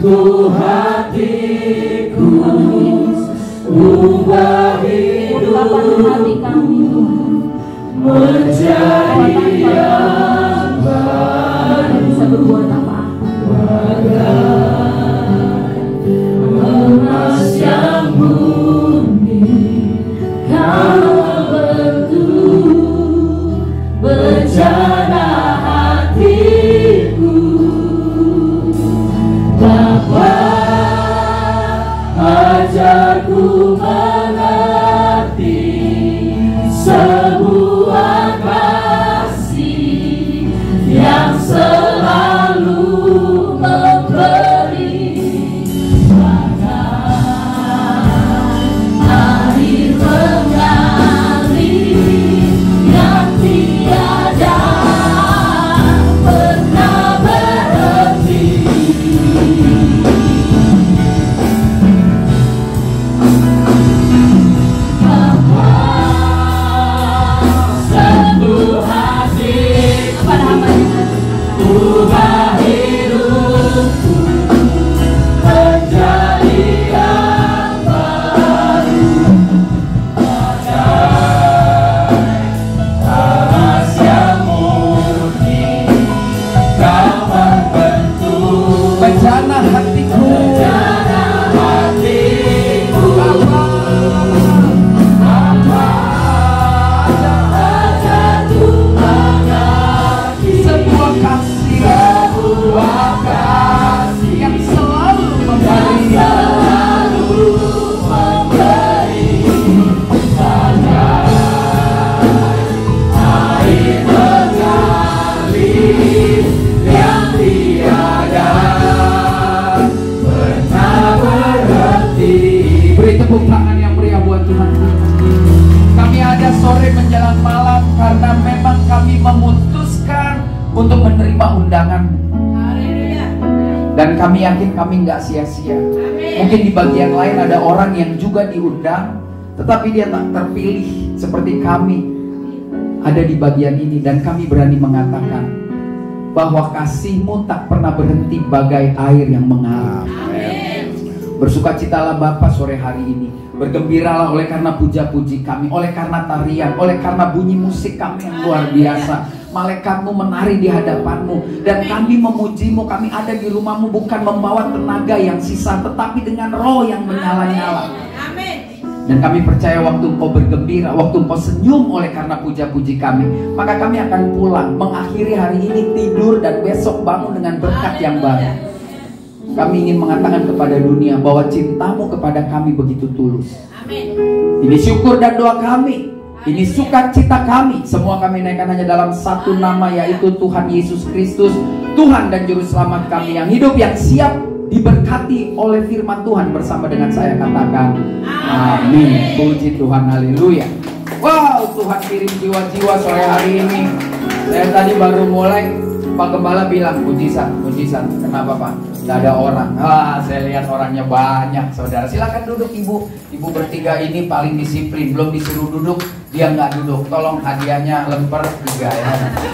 sentuh hatiku, ubah hati kami menjadi yang baru. Bisa berbuat apa-apa. Emas yang murni kau bentuk bencana hatiku. Bapa, ajarku mengerti sebuah kasih yang selalu memberi. Air mengalir yang tiada pernah berhenti. Sentuh hati kepada hamba-Nya, ubah hidupku menjadi yang baru. Emas yang murni kau membentuk bencana hatiku. bencana hatiku. Ajarku mengerti Sebuah kasih sebuah kasih yang selalu yang memberi. selalu memberi. Air mengalir yang tiada pernah berhenti. Beri tepuk tangan yang meriah buat Tuhan. Kami ada sore menjelang malam karena memang kami memutuskan untuk menerima undangan. Dan kami yakin kami nggak sia-sia. Mungkin di bagian lain ada orang yang juga diundang, tetapi dia tak terpilih seperti kami ada di bagian ini. Dan kami berani mengatakan bahwa kasih-Mu tak pernah berhenti bagai air yang mengalir. Bersukacitalah Bapa sore hari ini. Bergembiralah oleh karena puja-puji kami, oleh karena tarian, oleh karena bunyi musik kami yang luar biasa. Malaikat-Mu menari di hadapan-Mu, dan kami memuji-Mu. Kami ada di rumah-Mu bukan membawa tenaga yang sisa, tetapi dengan roh yang menyala-nyala. Dan kami percaya waktu Engkau bergembira, waktu Engkau senyum oleh karena puja-puji kami, maka kami akan pulang, mengakhiri hari ini tidur, dan besok bangun dengan berkat yang baru. Kami ingin mengatakan kepada dunia bahwa cinta-Mu kepada kami begitu tulus. Ini syukur dan doa kami, ini sukacita kami. Semua kami naikkan hanya dalam satu nama, yaitu Tuhan Yesus Kristus, Tuhan dan Juru Selamat kami yang hidup, yang siap diberkati oleh firman Tuhan. Bersama dengan saya katakan amin. Puji Tuhan, haleluya. Wow, Tuhan kirim jiwa-jiwa sore hari ini. Saya tadi baru mulai, Pak Gembala bilang mujizat. Kenapa Pak? Gak ada orang. Saya lihat orangnya banyak, saudara. Silakan duduk Ibu. Ibu bertiga ini paling disiplin. Belum disuruh duduk, dia nggak duduk. Tolong hadiahnya lemper 3 ya.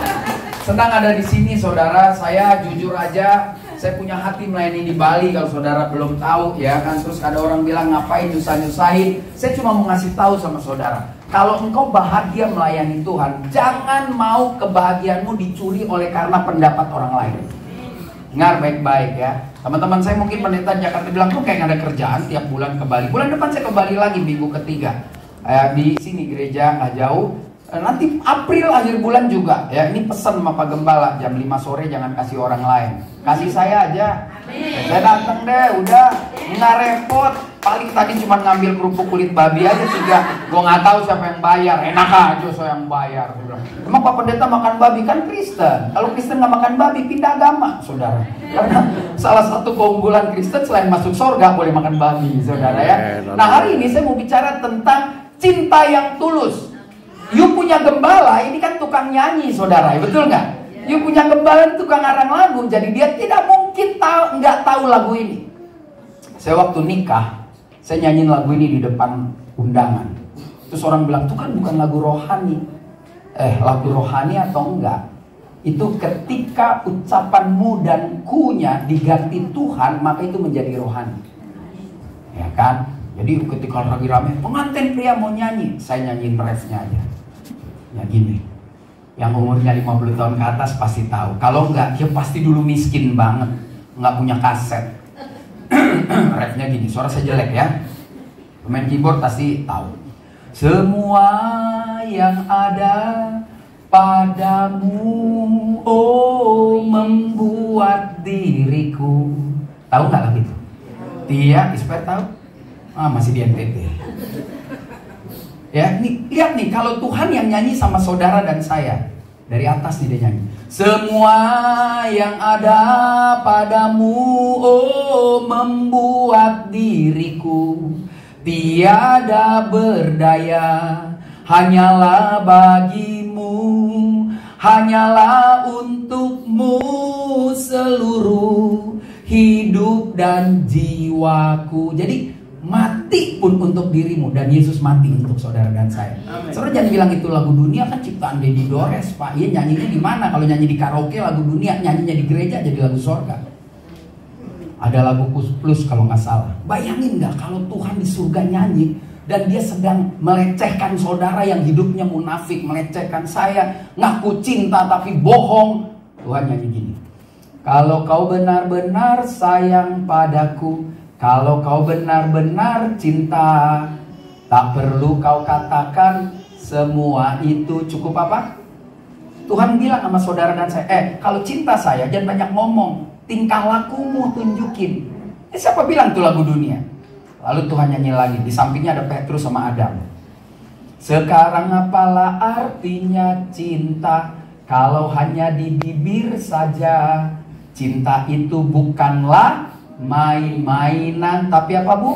Senang ada di sini, saudara. Saya jujur aja, saya punya hati melayani di Bali. Kalau saudara belum tahu ya kan. Terus ada orang bilang ngapain nyusah-nyusahin. Saya cuma mau ngasih tahu sama saudara, kalau engkau bahagia melayani Tuhan, jangan mau kebahagiaanmu dicuri oleh karena pendapat orang lain. Dengar baik-baik ya. Teman-teman saya mungkin pendeta Jakarta bilang, tuh kayak ada kerjaan tiap bulan ke Bali. Bulan depan saya ke Bali lagi, minggu ketiga. Di sini gereja nggak jauh. Nanti April akhir bulan juga ya. Ini pesan sama Pak Gembala, jam 5 sore jangan kasih orang lain, kasih saya aja. Saya datang deh, udah nggak repot. Paling tadi cuma ngambil kerupuk kulit babi aja 3. Gue nggak tahu siapa yang bayar. Enak aja saya yang bayar. Emang Pak Pendeta makan babi? Kan Kristen. Kalau Kristen nggak makan babi, pindah agama, saudara. Karena salah satu keunggulan Kristen selain masuk surga boleh makan babi, saudara ya. Nah hari ini saya mau bicara tentang cinta yang tulus. You punya gembala, ini kan tukang nyanyi, saudara, betul nggak? You punya gembala, tukang arang lagu, jadi dia tidak mungkin nggak tahu lagu ini. Saya waktu nikah, saya nyanyiin lagu ini di depan undangan. Terus orang bilang, itu kan bukan lagu rohani. Lagu rohani atau enggak? Itu ketika ucapan mu dan ku-nya diganti Tuhan, maka itu menjadi rohani. Ya kan? Jadi ketika lagi rame, pengantin pria mau nyanyi, saya nyanyiin refnya aja. Ya gini. Yang umurnya 50 tahun ke atas pasti tahu. Kalau enggak, dia pasti dulu miskin banget, enggak punya kaset. Refnya gini, suara saya jelek ya. Pemain keyboard pasti tahu. Semua yang ada padamu, oh membuat diriku. Tahu nggak lagu itu? Tia, Isper tahu? Masih di NTT. Ya, nih, lihat nih, kalau Tuhan yang nyanyi sama saudara dan saya, dari atas nih dia nyanyi. Semua yang ada padamu, oh membuat diriku tiada berdaya, hanyalah bagimu, hanyalah untukmu seluruh hidup dan jiwaku. Jadi mati pun untuk dirimu, dan Yesus mati untuk saudara dan saya. Saudara jangan bilang itu lagu dunia, kan ciptaan Dedi Dores, Pak. Iya, nyanyinya di mana? Kalau nyanyi di karaoke lagu dunia, nyanyinya di gereja jadi lagu sorga. Ada lagu plus kalau nggak salah. Bayangin nggak kalau Tuhan di surga nyanyi dan dia sedang melecehkan saudara yang hidupnya munafik, melecehkan saya, ngaku cinta tapi bohong. Tuhan nyanyi gini. Kalau kau benar-benar sayang padaku, kalau kau benar-benar cinta, tak perlu kau katakan semua itu cukup apa? Tuhan bilang sama saudara dan saya, kalau cinta saya jangan banyak ngomong, tingkah lakumu tunjukin. Siapa bilang itu lagu dunia? Lalu Tuhan nyanyi lagi, di sampingnya ada Petrus sama Adam. Sekarang apalah artinya cinta kalau hanya di bibir saja? Cinta itu bukanlah main-mainan, tapi apa Bu?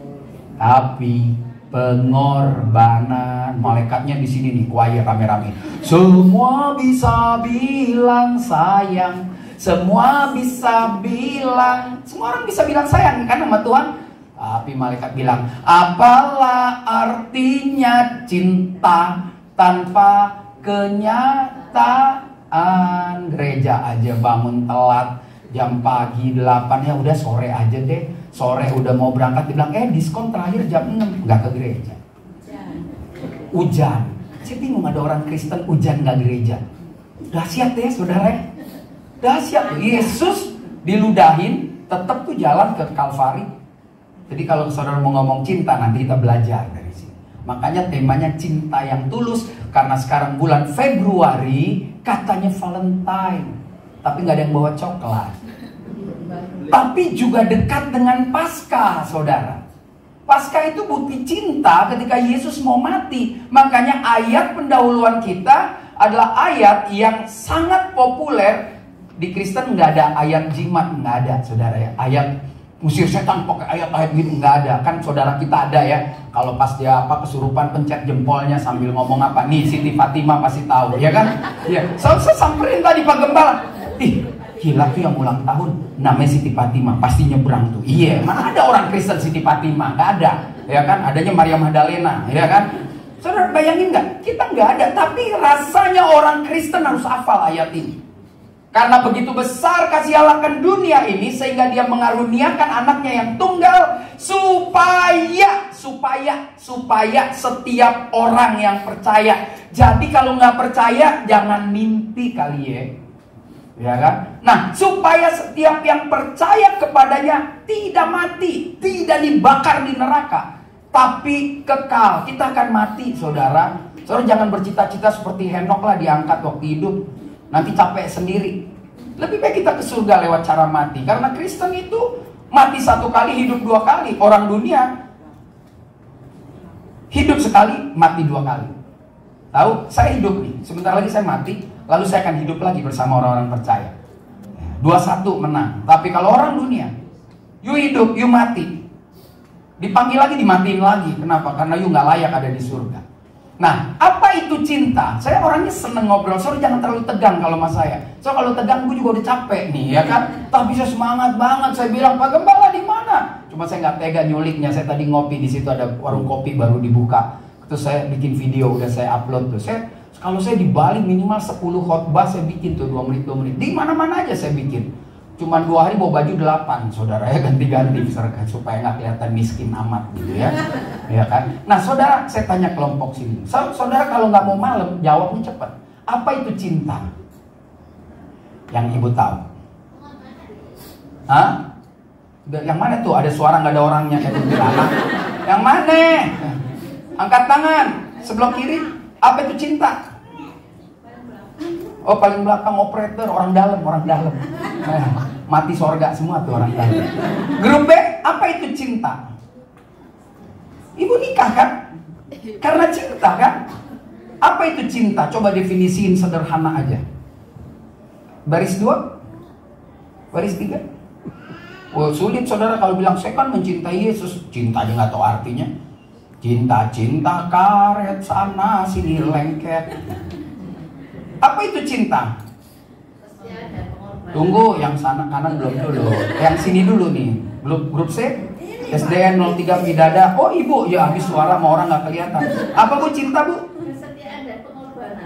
Tapi pengorbanan. Malaikatnya di sini nih, choir rame-rame. Semua bisa bilang sayang, semua bisa bilang, semua orang bisa bilang sayang kan sama Tuhan. Tapi malaikat bilang, apalah artinya cinta tanpa kenyataan? Gereja aja bangun telat, jam pagi 8, ya udah sore aja deh. Sore udah mau berangkat, dibilang diskon terakhir jam 6, nggak ke gereja. Hujan. Saya bingung ada orang Kristen hujan nggak gereja. Dahsyat ya saudara. Dahsyat. Yesus diludahin, tetap tuh jalan ke Kalvari. Jadi kalau saudara mau ngomong cinta, nanti kita belajar dari sini. Makanya temanya cinta yang tulus. Karena sekarang bulan Februari, katanya Valentine, tapi nggak ada yang bawa coklat. Tapi juga dekat dengan Paskah, saudara. Paskah itu bukti cinta ketika Yesus mau mati. Makanya ayat pendahuluan kita adalah ayat yang sangat populer. Di Kristen nggak ada ayat jimat, nggak ada, saudara ya. Ayat usir setan pakai ayat-ayat gitu nggak ada. Kan saudara kita ada ya. Kalau pas dia kesurupan pencet jempolnya sambil ngomong apa nih, Siti Fatimah pasti tahu, ya kan? Ya, saya samperin tadi Pak Gembala. Gila tuh yang ulang tahun namanya Siti Fatimah, pasti nyebrang tuh. Iya, mana ada orang Kristen Siti Fatimah? Nggak ada, ya kan? Adanya Maria Magdalena, ya kan? Saudara bayangin nggak? Kita nggak ada, tapi rasanya orang Kristen harus hafal ayat ini. Karena begitu besar kasih Allah akan dunia ini, sehingga dia mengaruniakan anaknya yang tunggal, supaya setiap orang yang percaya. Jadi kalau nggak percaya, jangan mimpi kali ya kan? Nah, supaya setiap yang percaya kepadanya tidak mati, tidak dibakar di neraka, tapi kekal. Kita akan mati, saudara. Saudara jangan bercita-cita seperti Henok lah, diangkat waktu hidup, nanti capek sendiri. Lebih baik kita ke surga lewat cara mati. Karena Kristen itu mati 1 kali, hidup 2 kali. Orang dunia hidup sekali, mati 2 kali. Tahu? Saya hidup nih, sebentar lagi saya mati, lalu saya akan hidup lagi bersama orang-orang percaya. 2-1 menang. Tapi kalau orang dunia, you hidup, you mati, dipanggil lagi, dimatiin lagi. Kenapa? Karena you nggak layak ada di surga. Nah, apa itu cinta? Saya orangnya seneng ngobrol. Soalnya jangan terlalu tegang kalau sama saya. So kalau tegang gue juga udah capek nih, ya kan? Tapi saya semangat banget. Saya bilang, Pak Gembala di mana? Cuma saya nggak tega nyuliknya. Saya tadi ngopi di situ, ada warung kopi baru dibuka. Terus saya bikin video, udah saya upload tuh. Saya Kalau saya di Bali minimal 10 khotbah saya bikin tuh 2 menit 2 menit. Di mana-mana aja saya bikin. Cuman 2 hari bawa baju 8, saudara ya, ganti-ganti supaya nggak kelihatan miskin amat gitu ya. Ya kan? Nah saudara, saya tanya kelompok sini. Saudara kalau nggak mau malam, jawabnya cepat. Apa itu cinta? Yang ibu tahu? Hah? Yang mana tuh? Ada suara nggak ada orangnya kayak kuntilanak. Yang mana? Angkat tangan. Sebelah kiri. Apa itu cinta? Oh paling belakang operator, orang dalam. Mati sorga semua tuh orang dalam. Grup B, apa itu cinta? Ibu nikah kan? Karena cinta kan? Apa itu cinta? Coba definisiin sederhana aja. Baris 2? Baris 3? Oh sulit saudara kalau bilang saya kan mencintai Yesus. Cinta aja nggak tahu artinya. Cinta karet sana sini lengket. Apa itu cinta? Tunggu, yang sana kanan belum dulu. Yang sini dulu nih. Grup C? SDN 03 Pidada. Oh ibu, ya habis suara sama orang nggak kelihatan. Apa bu cinta bu? Kesetiaan dan pengorbanan.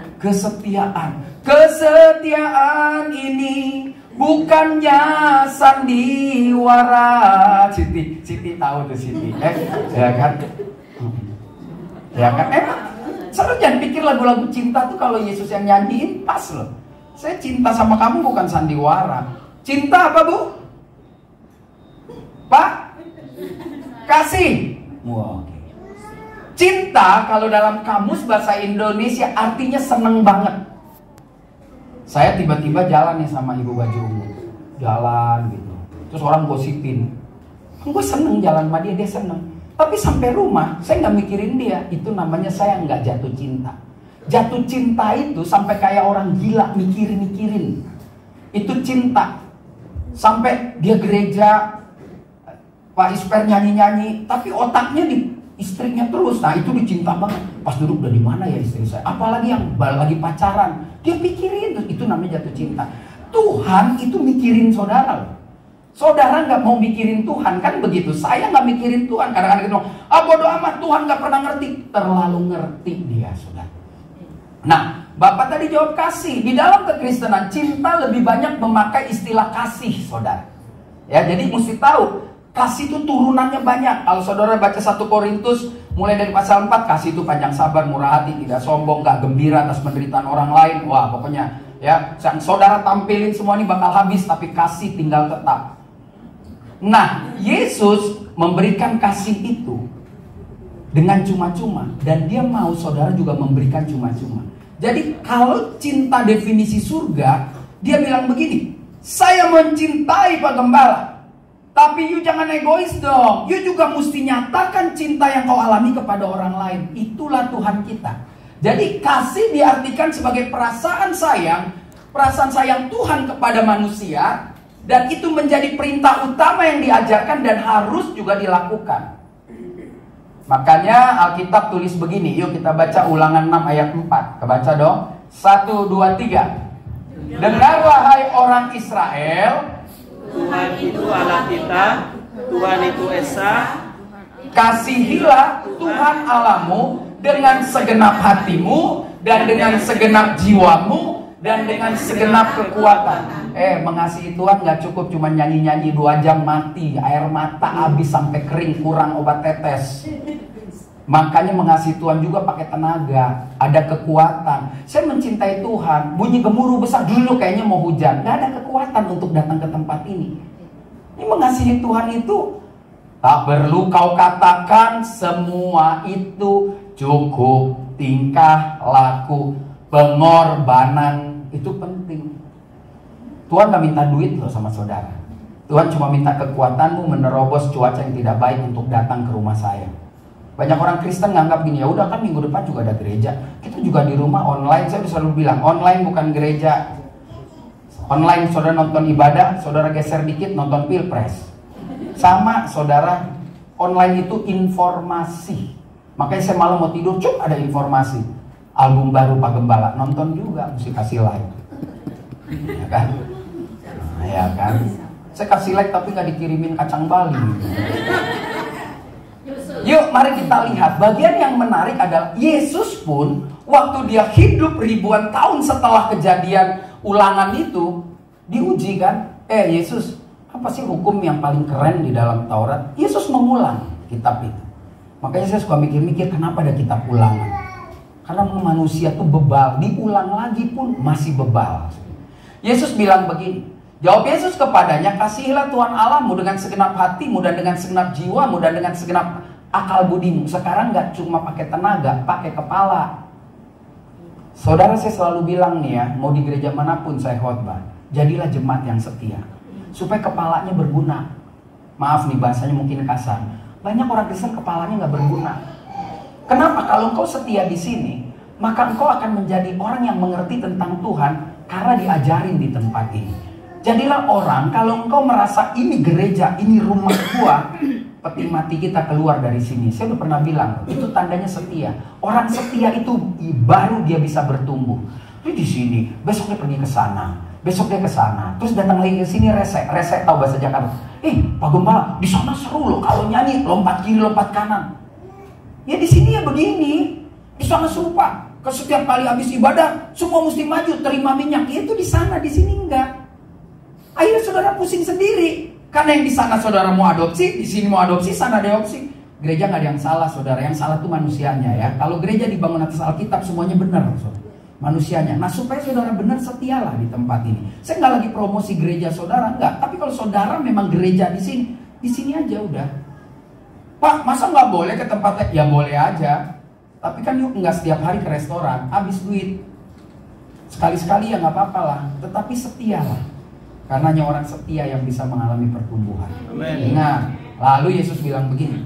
Kesetiaan ini bukannya sandiwara. Siti tahu tuh Siti. Ya kan? Ya kan? Selalu jangan pikir lagu-lagu cinta tuh kalau Yesus yang nyanyiin pas loh. Saya cinta sama kamu bukan sandiwara. Cinta apa bu? Pak? Kasih. Wow. Cinta kalau dalam kamus bahasa Indonesia artinya seneng banget. Saya tiba-tiba jalan nih sama ibu baju ungu. Jalan gitu. Terus orang gosipin. Gue seneng jalan sama dia seneng. Tapi sampai rumah, saya nggak mikirin dia. Itu namanya saya nggak jatuh cinta. Jatuh cinta itu sampai kayak orang gila mikirin. Itu cinta. Sampai dia gereja, Pak Isper nyanyi-nyanyi, tapi otaknya di istrinya terus. Nah itu dicinta banget. Pas duduk udah di mana ya istri saya? Apalagi yang lagi pacaran, dia pikirin. Itu namanya jatuh cinta. Tuhan itu mikirin saudara loh. Saudara nggak mau mikirin Tuhan kan begitu. Saya nggak mikirin Tuhan. Kadang-kadang kita bilang, bodo amat, Tuhan nggak pernah ngerti. Terlalu ngerti dia saudara. Nah, Bapak tadi jawab kasih. Di dalam kekristenan cinta lebih banyak memakai istilah kasih saudara. Ya, jadi mesti tahu kasih itu turunannya banyak. Kalau saudara baca 1 Korintus mulai dari pasal 4, kasih itu panjang sabar, murah hati, tidak sombong, nggak gembira atas penderitaan orang lain. Wah, pokoknya ya, yang saudara tampilin semua ini bakal habis, tapi kasih tinggal tetap. Nah, Yesus memberikan kasih itu dengan cuma-cuma, dan dia mau saudara juga memberikan cuma-cuma. Jadi kalau cinta definisi surga, dia bilang begini, saya mencintai Pak Gembala, tapi you jangan egois dong. You juga mesti nyatakan cinta yang kau alami kepada orang lain. Itulah Tuhan kita. Jadi kasih diartikan sebagai perasaan sayang Tuhan kepada manusia. Dan itu menjadi perintah utama yang diajarkan dan harus juga dilakukan. Makanya Alkitab tulis begini. Yuk kita baca Ulangan 6 ayat 4. Kebaca dong. 1, 2, 3. Dengarlah hai orang Israel, Tuhan itu Allah kita, Tuhan itu Esa. kasihilah Tuhan Allahmu dengan segenap hatimu, dan dengan segenap jiwamu, dan dengan segenap kekuatan. Mengasihi Tuhan gak cukup cuma nyanyi-nyanyi 2 jam mati, air mata habis sampai kering, kurang obat tetes. Makanya mengasihi Tuhan juga pakai tenaga, ada kekuatan. Saya mencintai Tuhan, bunyi gemuruh besar dulu kayaknya mau hujan, gak ada kekuatan untuk datang ke tempat ini. Ini mengasihi Tuhan itu tak perlu kau katakan, semua itu cukup. Tingkah laku, pengorbanan itu penting. Tuhan gak minta duit loh sama saudara. Tuhan cuma minta kekuatanmu menerobos cuaca yang tidak baik untuk datang ke rumah saya. Banyak orang Kristen nganggap gini, ya udah kan minggu depan juga ada gereja, kita juga di rumah online. Saya selalu bilang, online bukan gereja. Online saudara nonton ibadah, saudara geser dikit nonton pilpres. Sama saudara, online itu informasi. Makanya saya malam mau tidur, ada informasi. Album baru Pak Gembala, nonton juga, mesti kasih like. Ya kan? Nah, ya kan? Saya kasih like tapi nggak dikirimin kacang Bali. Yuk mari kita lihat. Bagian yang menarik adalah Yesus pun waktu dia hidup ribuan tahun setelah kejadian ulangan itu, diuji kan. Yesus, apa sih hukum yang paling keren di dalam Taurat? Yesus mengulang kitab itu. Makanya saya suka mikir-mikir, kenapa ada kitab ulangan? Karena manusia tuh bebal, diulang lagi pun masih bebal. Yesus bilang begini, jawab Yesus kepadanya, kasihilah Tuhan Allahmu dengan segenap hatimu dan dengan segenap jiwamu dan dengan segenap akal budimu. Sekarang nggak cuma pakai tenaga, pakai kepala. Saudara, saya selalu bilang nih ya, mau di gereja manapun saya khotbah, jadilah jemaat yang setia, supaya kepalanya berguna. Maaf nih bahasanya mungkin kasar. Banyak orang Kristen kepalanya nggak berguna. Kenapa? Kalau engkau setia di sini, maka engkau akan menjadi orang yang mengerti tentang Tuhan karena diajarin di tempat ini. Jadilah orang, kalau engkau merasa ini gereja, ini rumah gua, peti mati kita keluar dari sini. Saya udah pernah bilang, itu tandanya setia. Orang setia itu baru dia bisa bertumbuh. Dia di sini, besok dia pergi ke sana, besok dia ke sana, terus datang lagi ke sini resek tahu bahasa Jakarta. Pak Gembala, di sana seru loh kalau nyanyi lompat kiri lompat kanan. Ya di sini ya begini, di sana serupa. Ke setiap kali habis ibadah, semua mesti maju terima minyak. Ya itu di sana, di sini enggak. Akhirnya saudara pusing sendiri. Karena yang di sana saudara mau adopsi, di sini mau adopsi, sana adopsi. Gereja nggak ada yang salah saudara, yang salah tuh manusianya ya. Kalau gereja dibangun atas Alkitab semuanya benar saudara. Manusianya. Nah supaya saudara benar setialah di tempat ini. Saya nggak lagi promosi gereja saudara, enggak. Tapi kalau saudara memang gereja di sini aja udah. Pak, masa nggak boleh ke tempat lain? Ya boleh aja. Tapi kan yuk nggak setiap hari ke restoran, habis duit. Sekali-sekali ya nggak apa-apa lah. Tetapi setialah. Karena hanya orang setia yang bisa mengalami pertumbuhan. Amen. Ingat, lalu Yesus bilang begini.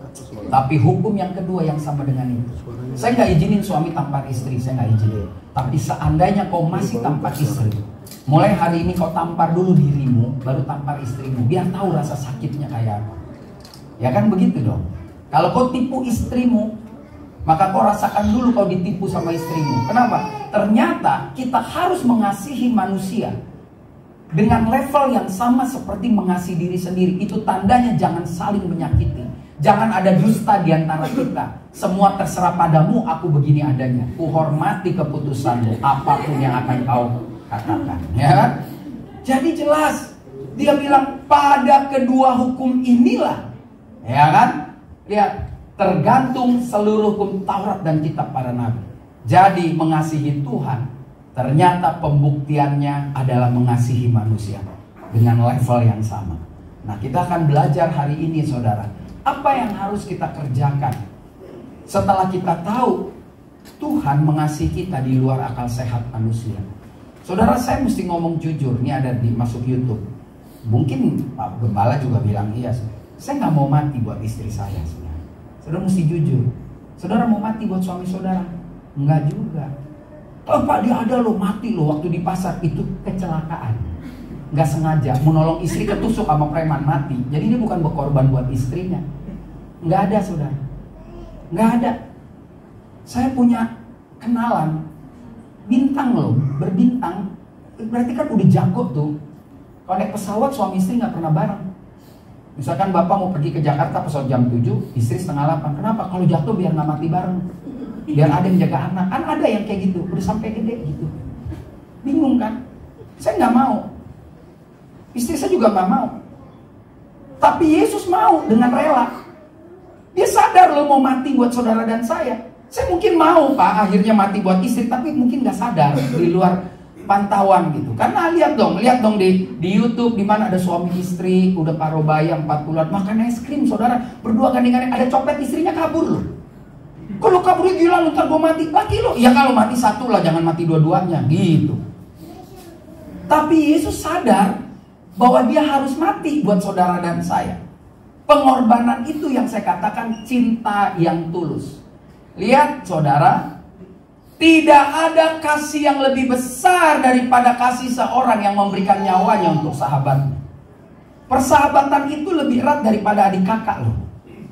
Tapi hukum yang kedua yang sama dengan itu. Saya nggak izinin suami tampar istri, saya nggak izinin. Tapi seandainya kau masih tampar istri, mulai hari ini kau tampar dulu dirimu, baru tampar istrimu, biar tahu rasa sakitnya kayak apa. Ya kan begitu dong. Kalau kau tipu istrimu, maka kau rasakan dulu kau ditipu sama istrimu. Kenapa? Ternyata kita harus mengasihi manusia dengan level yang sama seperti mengasihi diri sendiri. Itu tandanya jangan saling menyakiti. Jangan ada dusta di antara kita. Semua terserah padamu, aku begini adanya. Kuhormati keputusanmu, apapun yang akan kau katakan. Ya? Jadi jelas, dia bilang pada kedua hukum inilah. Ya kan? Lihat, tergantung seluruh hukum Taurat dan kitab para nabi. Jadi mengasihi Tuhan, ternyata pembuktiannya adalah mengasihi manusia dengan level yang sama. Nah, kita akan belajar hari ini saudara, apa yang harus kita kerjakan setelah kita tahu Tuhan mengasihi kita di luar akal sehat manusia. Saudara, saya mesti ngomong jujur, ini ada di masuk YouTube. Mungkin Pak Gembala juga bilang iya, saya nggak mau mati buat istri saya sebenarnya. Saudara mesti jujur. Saudara mau mati buat suami saudara? Enggak juga. Oh Pak, dia ada loh mati loh waktu di pasar, itu kecelakaan, nggak sengaja menolong istri ketusuk sama preman mati. Jadi dia bukan berkorban buat istrinya. Nggak ada saudara, nggak ada. Saya punya kenalan bintang loh, berbintang, berarti kan udah jago tuh. Kalau naik pesawat suami istri nggak pernah bareng. Misalkan bapak mau pergi ke Jakarta pesawat jam 7, istri setengah 8. Kenapa? Kalau jatuh biar nggak mati bareng, biar ada yang jaga anak. Kan ada yang kayak gitu, udah sampai gede gitu. Bingung kan? Saya nggak mau, istri saya juga nggak mau. Tapi Yesus mau dengan rela. Dia sadar loh mau mati buat saudara dan saya. Saya mungkin mau Pak akhirnya mati buat istri, tapi mungkin nggak sadar di luar pantauan gitu. Karena lihat dong di YouTube di mana ada suami istri udah parubaya 4 bulan makan es krim, saudara berdua gandeng-gandeng, ada copet istrinya kabur loh. Kalau kaburnya gila lu ntar gue mati lagi lo. Ya kalau mati satu lah, jangan mati dua-duanya gitu. Tapi Yesus sadar bahwa dia harus mati buat saudara dan saya. Pengorbanan itu yang saya katakan cinta yang tulus. Lihat saudara, tidak ada kasih yang lebih besar daripada kasih seorang yang memberikan nyawanya untuk sahabatnya. Persahabatan itu lebih erat daripada adik kakak loh.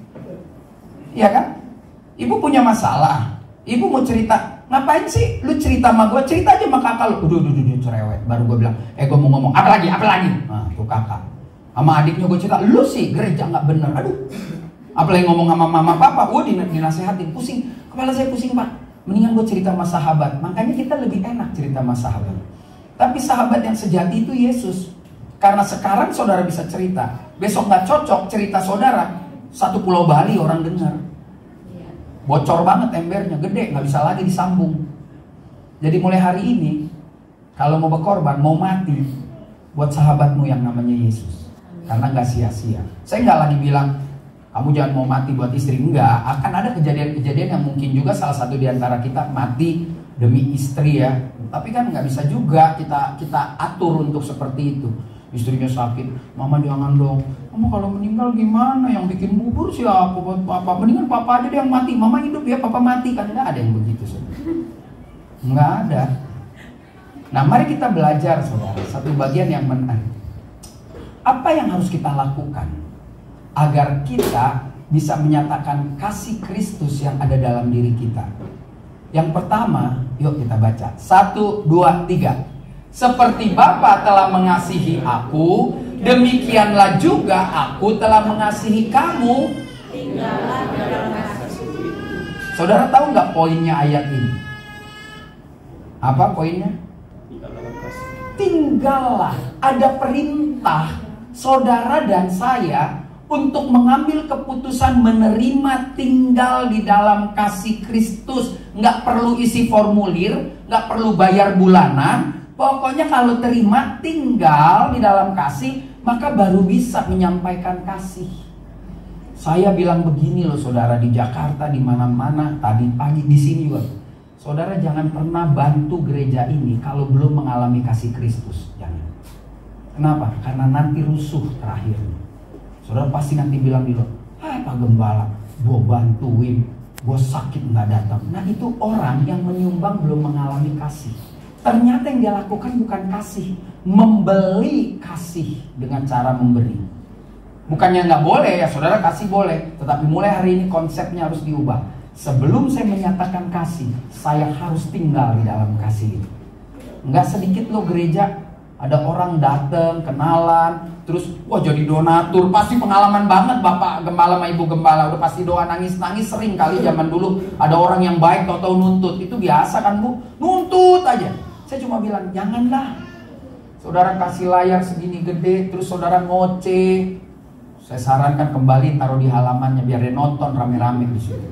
Iya kan? Ibu punya masalah, ibu mau cerita, ngapain sih lu cerita sama gue? Cerita aja sama kakak lu. Udah cerewet. Baru gue bilang, gue mau ngomong apa lagi? Nah tuh kakak sama adiknya gue cerita, lu sih gereja nggak bener. Aduh, Apalagi ngomong sama mama papa, dinasehatin, pusing, kepala saya pusing pak. Mendingan gue cerita sama sahabat. Makanya kita lebih enak cerita sama sahabat. Tapi sahabat yang sejati itu Yesus. Karena sekarang saudara bisa cerita, besok nggak cocok cerita saudara, satu pulau Bali orang dengar. Bocor banget embernya, gede, nggak bisa lagi disambung. Jadi mulai hari ini, kalau mau berkorban, mau mati, buat sahabatmu yang namanya Yesus. Karena nggak sia-sia. Saya nggak lagi bilang, kamu jangan mau mati buat istri. Enggak, akan ada kejadian-kejadian yang mungkin juga salah satu di antara kita mati demi istri ya. Tapi kan nggak bisa juga kita atur untuk seperti itu. Istrinya sakit, mama jangan dong. Mama kalau meninggal gimana? Yang bikin bubur siapa buat papa? Mendingan papa aja deh yang mati. Mama hidup ya, papa mati. Kan nggak ada yang begitu saudara. Nggak ada. Nah mari kita belajar saudara. Satu bagian yang menarik. Apa yang harus kita lakukan agar kita bisa menyatakan kasih Kristus yang ada dalam diri kita? Yang pertama, yuk kita baca. 1, 2, 3. Seperti Bapa telah mengasihi aku, demikianlah juga aku telah mengasihi kamu. Tinggallah dalam kasih. Saudara tahu nggak poinnya ayat ini? Apa poinnya? Tinggallah. Ada perintah saudara dan saya untuk mengambil keputusan menerima tinggal di dalam kasih Kristus. Nggak perlu isi formulir, nggak perlu bayar bulanan. Pokoknya kalau terima tinggal di dalam kasih, maka baru bisa menyampaikan kasih. Saya bilang begini loh saudara, di Jakarta, di mana-mana, tadi pagi di sini juga. Saudara jangan pernah bantu gereja ini kalau belum mengalami kasih Kristus. Jangan. Kenapa? Karena nanti rusuh terakhir. Saudara pasti nanti bilang di luar, Pak Gembala, gue bantuin, gue sakit nggak datang. Nah itu orang yang menyumbang belum mengalami kasih. Ternyata yang dia lakukan bukan kasih, membeli kasih dengan cara memberi. Bukannya nggak boleh ya saudara, kasih boleh, tetapi mulai hari ini konsepnya harus diubah. Sebelum saya menyatakan kasih, saya harus tinggal di dalam kasih itu. Nggak sedikit loh gereja, ada orang datang, kenalan, terus wah jadi donatur, pasti pengalaman banget Bapak Gembala sama Ibu Gembala, udah pasti doa nangis-nangis sering kali zaman dulu. Ada orang yang baik tahu-tahu nuntut, itu biasa kan Bu, nuntut aja. Saya cuma bilang, janganlah. Saudara kasih layar segini gede, terus saudara ngoceh. Saya sarankan kembali taruh di halamannya, biar dia nonton rame-rame di situ.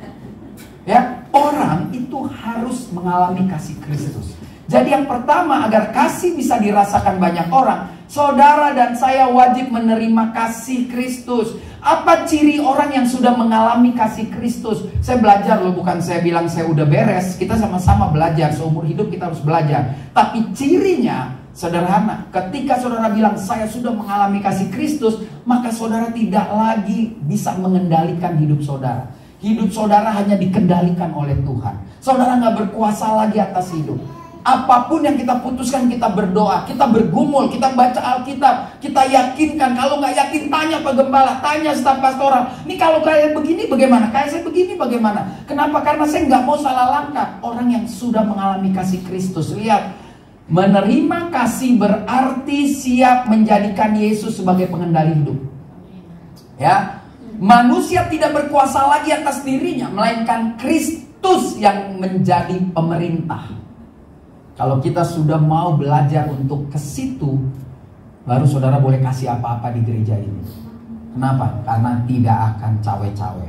Ya, orang itu harus mengalami kasih Kristus. Jadi yang pertama, agar kasih bisa dirasakan banyak orang, saudara dan saya wajib menerima kasih Kristus. Apa ciri orang yang sudah mengalami kasih Kristus? Saya belajar loh, bukan saya bilang saya udah beres. Kita sama-sama belajar, seumur hidup kita harus belajar. Tapi cirinya sederhana. Ketika saudara bilang saya sudah mengalami kasih Kristus, maka saudara tidak lagi bisa mengendalikan hidup saudara. Hidup saudara hanya dikendalikan oleh Tuhan. Saudara nggak berkuasa lagi atas hidup. Apapun yang kita putuskan, kita berdoa, kita bergumul, kita baca Alkitab, kita yakinkan. Kalau nggak yakin, tanya Pak Gembala, tanya staf pastoral. Ini kalau kayak begini bagaimana? Kayak saya begini bagaimana? Kenapa? Karena saya nggak mau salah langkah. Orang yang sudah mengalami kasih Kristus, lihat, menerima kasih berarti siap menjadikan Yesus sebagai pengendali hidup. Ya, manusia tidak berkuasa lagi atas dirinya, melainkan Kristus yang menjadi pemerintah. Kalau kita sudah mau belajar untuk ke situ, baru saudara boleh kasih apa-apa di gereja ini. Kenapa? Karena tidak akan cawe-cawe.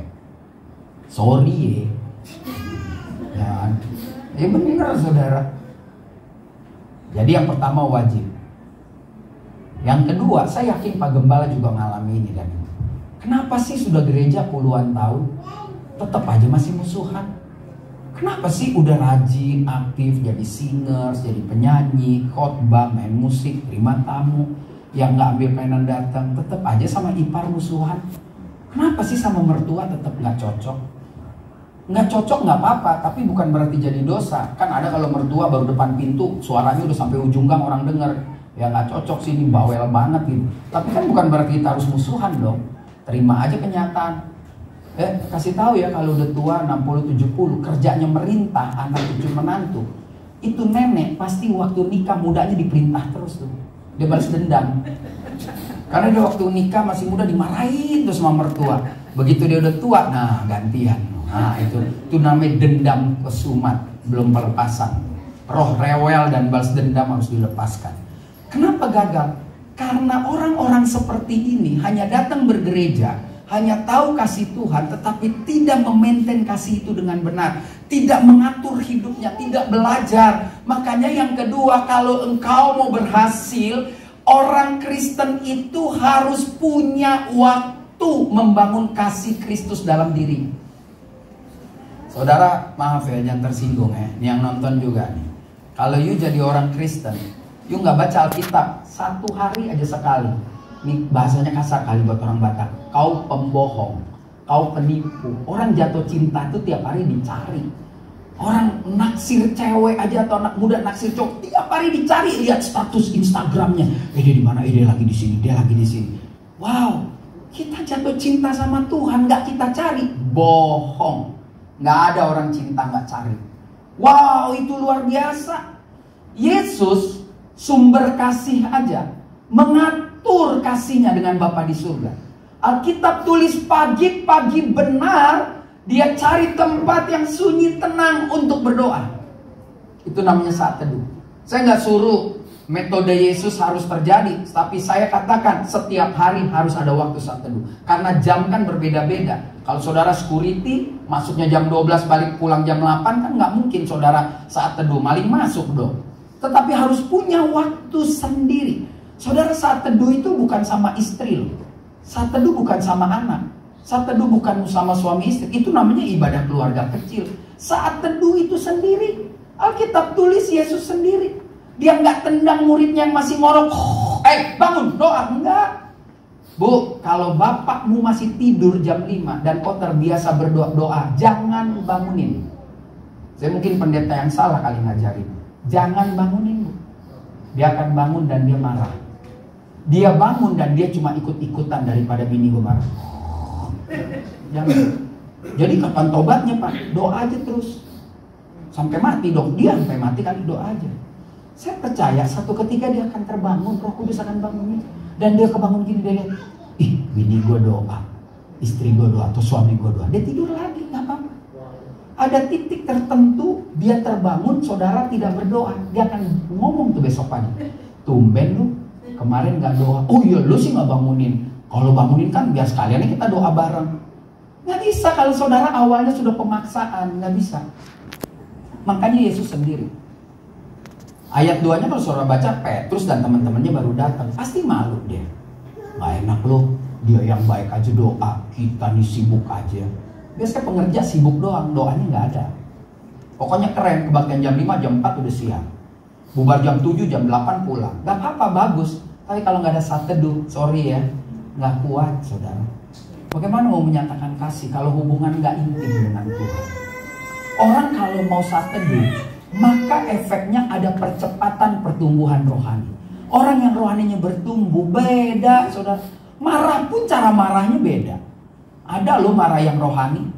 Sorry ya. Ya benar saudara. Jadi yang pertama wajib. Yang kedua, saya yakin Pak Gembala juga mengalami ini dan ini. Kenapa sih sudah gereja puluhan tahun tetap aja masih musuhan? Kenapa sih udah rajin, aktif, jadi singers, jadi penyanyi, khotbah, main musik, terima tamu, yang nggak ambil penan datang, tetap aja sama ipar musuhan? Kenapa sih sama mertua tetap nggak cocok? Nggak cocok nggak apa-apa, tapi bukan berarti jadi dosa. Kan ada kalau mertua baru depan pintu, suaranya udah sampai ujung gang orang denger. Ya nggak cocok sih, ini bawel banget gitu. Tapi kan bukan berarti kita harus musuhan dong. Terima aja kenyataan. Kasih tahu ya, kalau udah tua 60-70 kerjanya merintah, anak cucu menantu, itu nenek pasti waktu nikah mudanya diperintah terus tuh, dia balas dendam. Karena dia waktu nikah masih muda dimarahin terus sama mertua. Begitu dia udah tua, nah gantian. Nah itu namanya dendam kesumat, belum pelepasan. Roh rewel dan balas dendam harus dilepaskan. Kenapa gagal? Karena orang-orang seperti ini hanya datang bergereja, hanya tahu kasih Tuhan, tetapi tidak memaintain kasih itu dengan benar, tidak mengatur hidupnya, tidak belajar. Makanya yang kedua, kalau engkau mau berhasil, orang Kristen itu harus punya waktu membangun kasih Kristus dalam diri. Saudara, maaf ya, jangan tersinggung ya. Ini yang nonton juga nih. Kalau you jadi orang Kristen, you nggak baca Alkitab 1 hari aja sekali. Ini bahasanya kasar kali buat orang Batak. Kau pembohong, kau penipu. Orang jatuh cinta itu tiap hari dicari. Orang naksir cewek aja atau anak muda naksir cowok tiap hari dicari, lihat status Instagramnya. Dia di mana? Dia lagi di sini, dia lagi di sini. Wow, kita jatuh cinta sama Tuhan, nggak kita cari. Bohong. Nggak ada orang cinta nggak cari. Wow, itu luar biasa. Yesus sumber kasih aja mengatur kasihnya dengan Bapa di surga. Alkitab tulis pagi-pagi benar dia cari tempat yang sunyi tenang untuk berdoa. Itu namanya saat teduh. Saya nggak suruh metode Yesus harus terjadi, tapi saya katakan setiap hari harus ada waktu saat teduh. Karena jam kan berbeda-beda. Kalau saudara security masuknya jam 12 balik pulang jam 8 kan nggak mungkin saudara saat teduh, maling masuk dong. Tetapi harus punya waktu sendiri. Saudara, saat teduh itu bukan sama istri loh. Saat teduh bukan sama anak. Saat teduh bukan sama suami istri. Itu namanya ibadah keluarga kecil. Saat teduh itu sendiri. Alkitab tulis Yesus sendiri. Dia nggak tendang muridnya yang masih ngorok. Bangun, doa. Enggak. Bu, kalau bapakmu masih tidur jam 5 dan kau terbiasa berdoa, jangan bangunin. Saya mungkin pendeta yang salah kali ngajarin. Jangan bangunin, Bu. Dia akan bangun dan dia marah. Dia bangun dan dia cuma ikut-ikutan daripada bini gue marah. Jangan. Jadi kapan tobatnya, Pak? Doa aja terus. Sampai mati dong. Dia sampai mati kali doa aja. Saya percaya satu ketika dia akan terbangun, Roh Kudus akan bangunnya. Dan dia kebangun gini, dia lihat, bini gue doa, istri gue doa, atau suami gue doa. Dia tidur lagi, gak apa-apa. Ada titik tertentu dia terbangun, saudara tidak berdoa. Dia akan ngomong tuh besok pagi, tumben lu kemarin gak doa. Oh iya, lu sih gak bangunin. Kalau bangunin kan biar sekalian kita doa bareng. Gak bisa kalau saudara awalnya sudah pemaksaan, gak bisa. Makanya Yesus sendiri. Ayat 2-nya kalau saudara baca, Petrus dan teman-temannya baru datang, pasti malu dia. Gak enak loh, dia yang baik aja doa, kita nih sibuk aja. Biasanya pengerja sibuk doang, doanya gak ada. Pokoknya keren, kebaktian jam 5, jam 4 udah siap. Bubar jam 7, jam 8 pulang. Gak apa-apa, bagus. Tapi kalau gak ada saat teduh, sorry ya, gak kuat saudara. Bagaimana mau menyatakan kasih kalau hubungan gak intim dengan Tuhan? Orang kalau mau saat teduh, maka efeknya ada percepatan pertumbuhan rohani. Orang yang rohaninya bertumbuh beda, saudara. Marah pun cara marahnya beda. Ada loh marah yang rohani.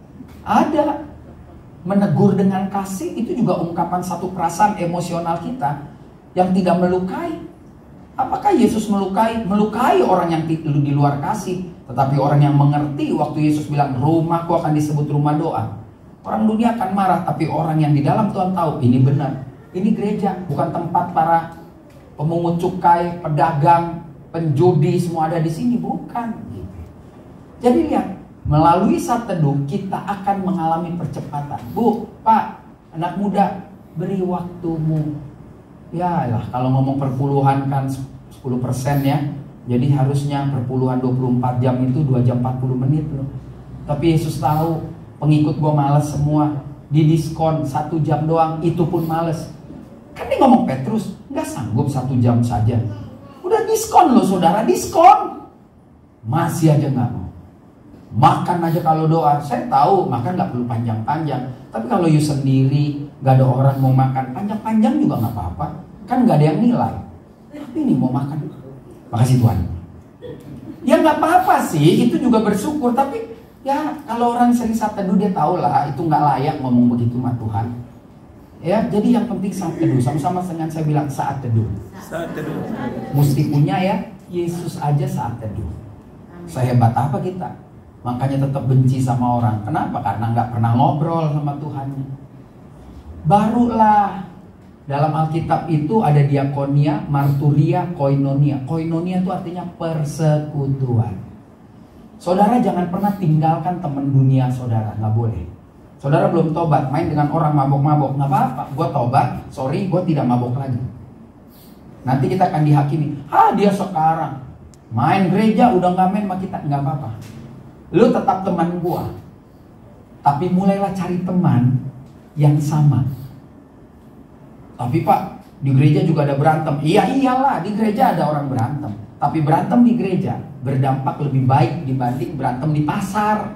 Ada. Menegur dengan kasih itu juga ungkapan satu perasaan emosional kita yang tidak melukai. Apakah Yesus melukai? Melukai orang yang di luar kasih. Tetapi orang yang mengerti waktu Yesus bilang rumahku akan disebut rumah doa. Orang dunia akan marah, tapi orang yang di dalam Tuhan tahu ini benar. Ini gereja, bukan tempat para pemungut cukai, pedagang, penjudi semua ada di sini, bukan. Jadi lihat, melalui saat teduh kita akan mengalami percepatan. Bu, Pak, anak muda, beri waktumu. Ya lah, kalau ngomong perpuluhan kan 10% ya. Jadi harusnya perpuluhan 24 jam itu 2 jam 40 menit loh. Tapi Yesus tahu pengikut gue males semua, didiskon 1 jam doang, itu pun males. Kan dia ngomong Petrus, gak sanggup 1 jam saja. Udah diskon loh saudara, diskon. Masih aja gak mau. Makan aja kalau doa, saya tahu makan gak perlu panjang-panjang. Tapi kalau you sendiri, gak ada orang mau makan, panjang-panjang juga gak apa-apa. Kan gak ada yang nilai. Tapi ini mau makan, makasih Tuhan. Ya gak apa-apa sih, itu juga bersyukur, tapi ya kalau orang sering saat teduh dia tahu lah itu nggak layak ngomong begitu sama Tuhan. Ya jadi yang penting saat teduh. Sama-sama dengan saya bilang saat teduh. Saat teduh. Mesti punya ya Yesus aja saat teduh. Sehebat apa kita? Makanya tetap benci sama orang. Kenapa? Karena nggak pernah ngobrol sama Tuhannya. Barulah dalam Alkitab itu ada diakonia, marturia, koinonia. Koinonia itu artinya persekutuan. Saudara jangan pernah tinggalkan teman dunia saudara, nggak boleh. Saudara belum tobat, main dengan orang mabok-mabok, nggak apa-apa. Gue tobat, sorry, gue tidak mabok lagi. Nanti kita akan dihakimi. Dia sekarang main gereja udah nggak main sama kita, nggak apa-apa. Lu tetap teman gua, tapi mulailah cari teman yang sama. Tapi Pak, di gereja juga ada berantem. Iyalah, di gereja ada orang berantem. Tapi berantem di gereja berdampak lebih baik dibanding berantem di pasar.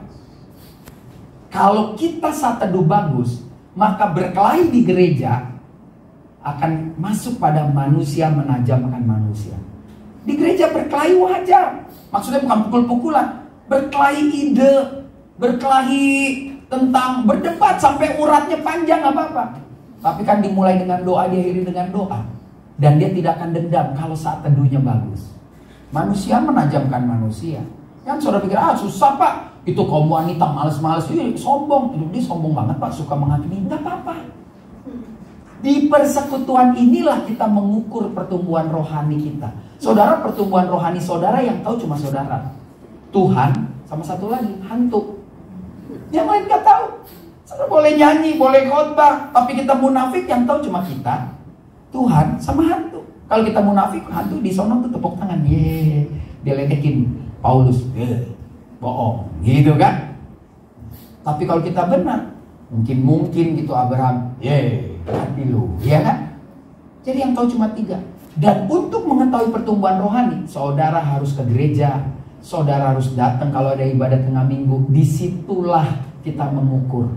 Kalau kita saat teduh bagus, maka berkelahi di gereja akan masuk pada manusia, menajamkan manusia. Di gereja berkelahi wajar. Maksudnya bukan pukul-pukulan. Berkelahi ide, berkelahi tentang berdebat sampai uratnya panjang, gak apa-apa. Tapi kan dimulai dengan doa, diakhiri dengan doa. Dan dia tidak akan dendam kalau saat teduhnya bagus. Manusia menajamkan manusia. Kan saudara pikir, susah Pak, itu kaum wanita males-males, sombong. Dia sombong banget Pak, suka menghakimi. Gak apa-apa. Di persekutuan inilah kita mengukur pertumbuhan rohani kita. Saudara, pertumbuhan rohani saudara yang tahu cuma saudara. Tuhan, sama satu lagi, hantu. Yang lain gak tahu. Saudara boleh nyanyi, boleh khotbah, tapi kita munafik, yang tahu cuma kita, Tuhan, sama hantu. Kalau kita munafik, hantu di sono tuh tepuk tangan, dia ledekin Paulus, bohong, gitu kan? Tapi kalau kita benar, mungkin gitu Abraham, hati lu, ya kan? Jadi yang tahu cuma 3. Dan untuk mengetahui pertumbuhan rohani, saudara harus ke gereja. Saudara harus datang kalau ada ibadah tengah minggu. Disitulah kita mengukur,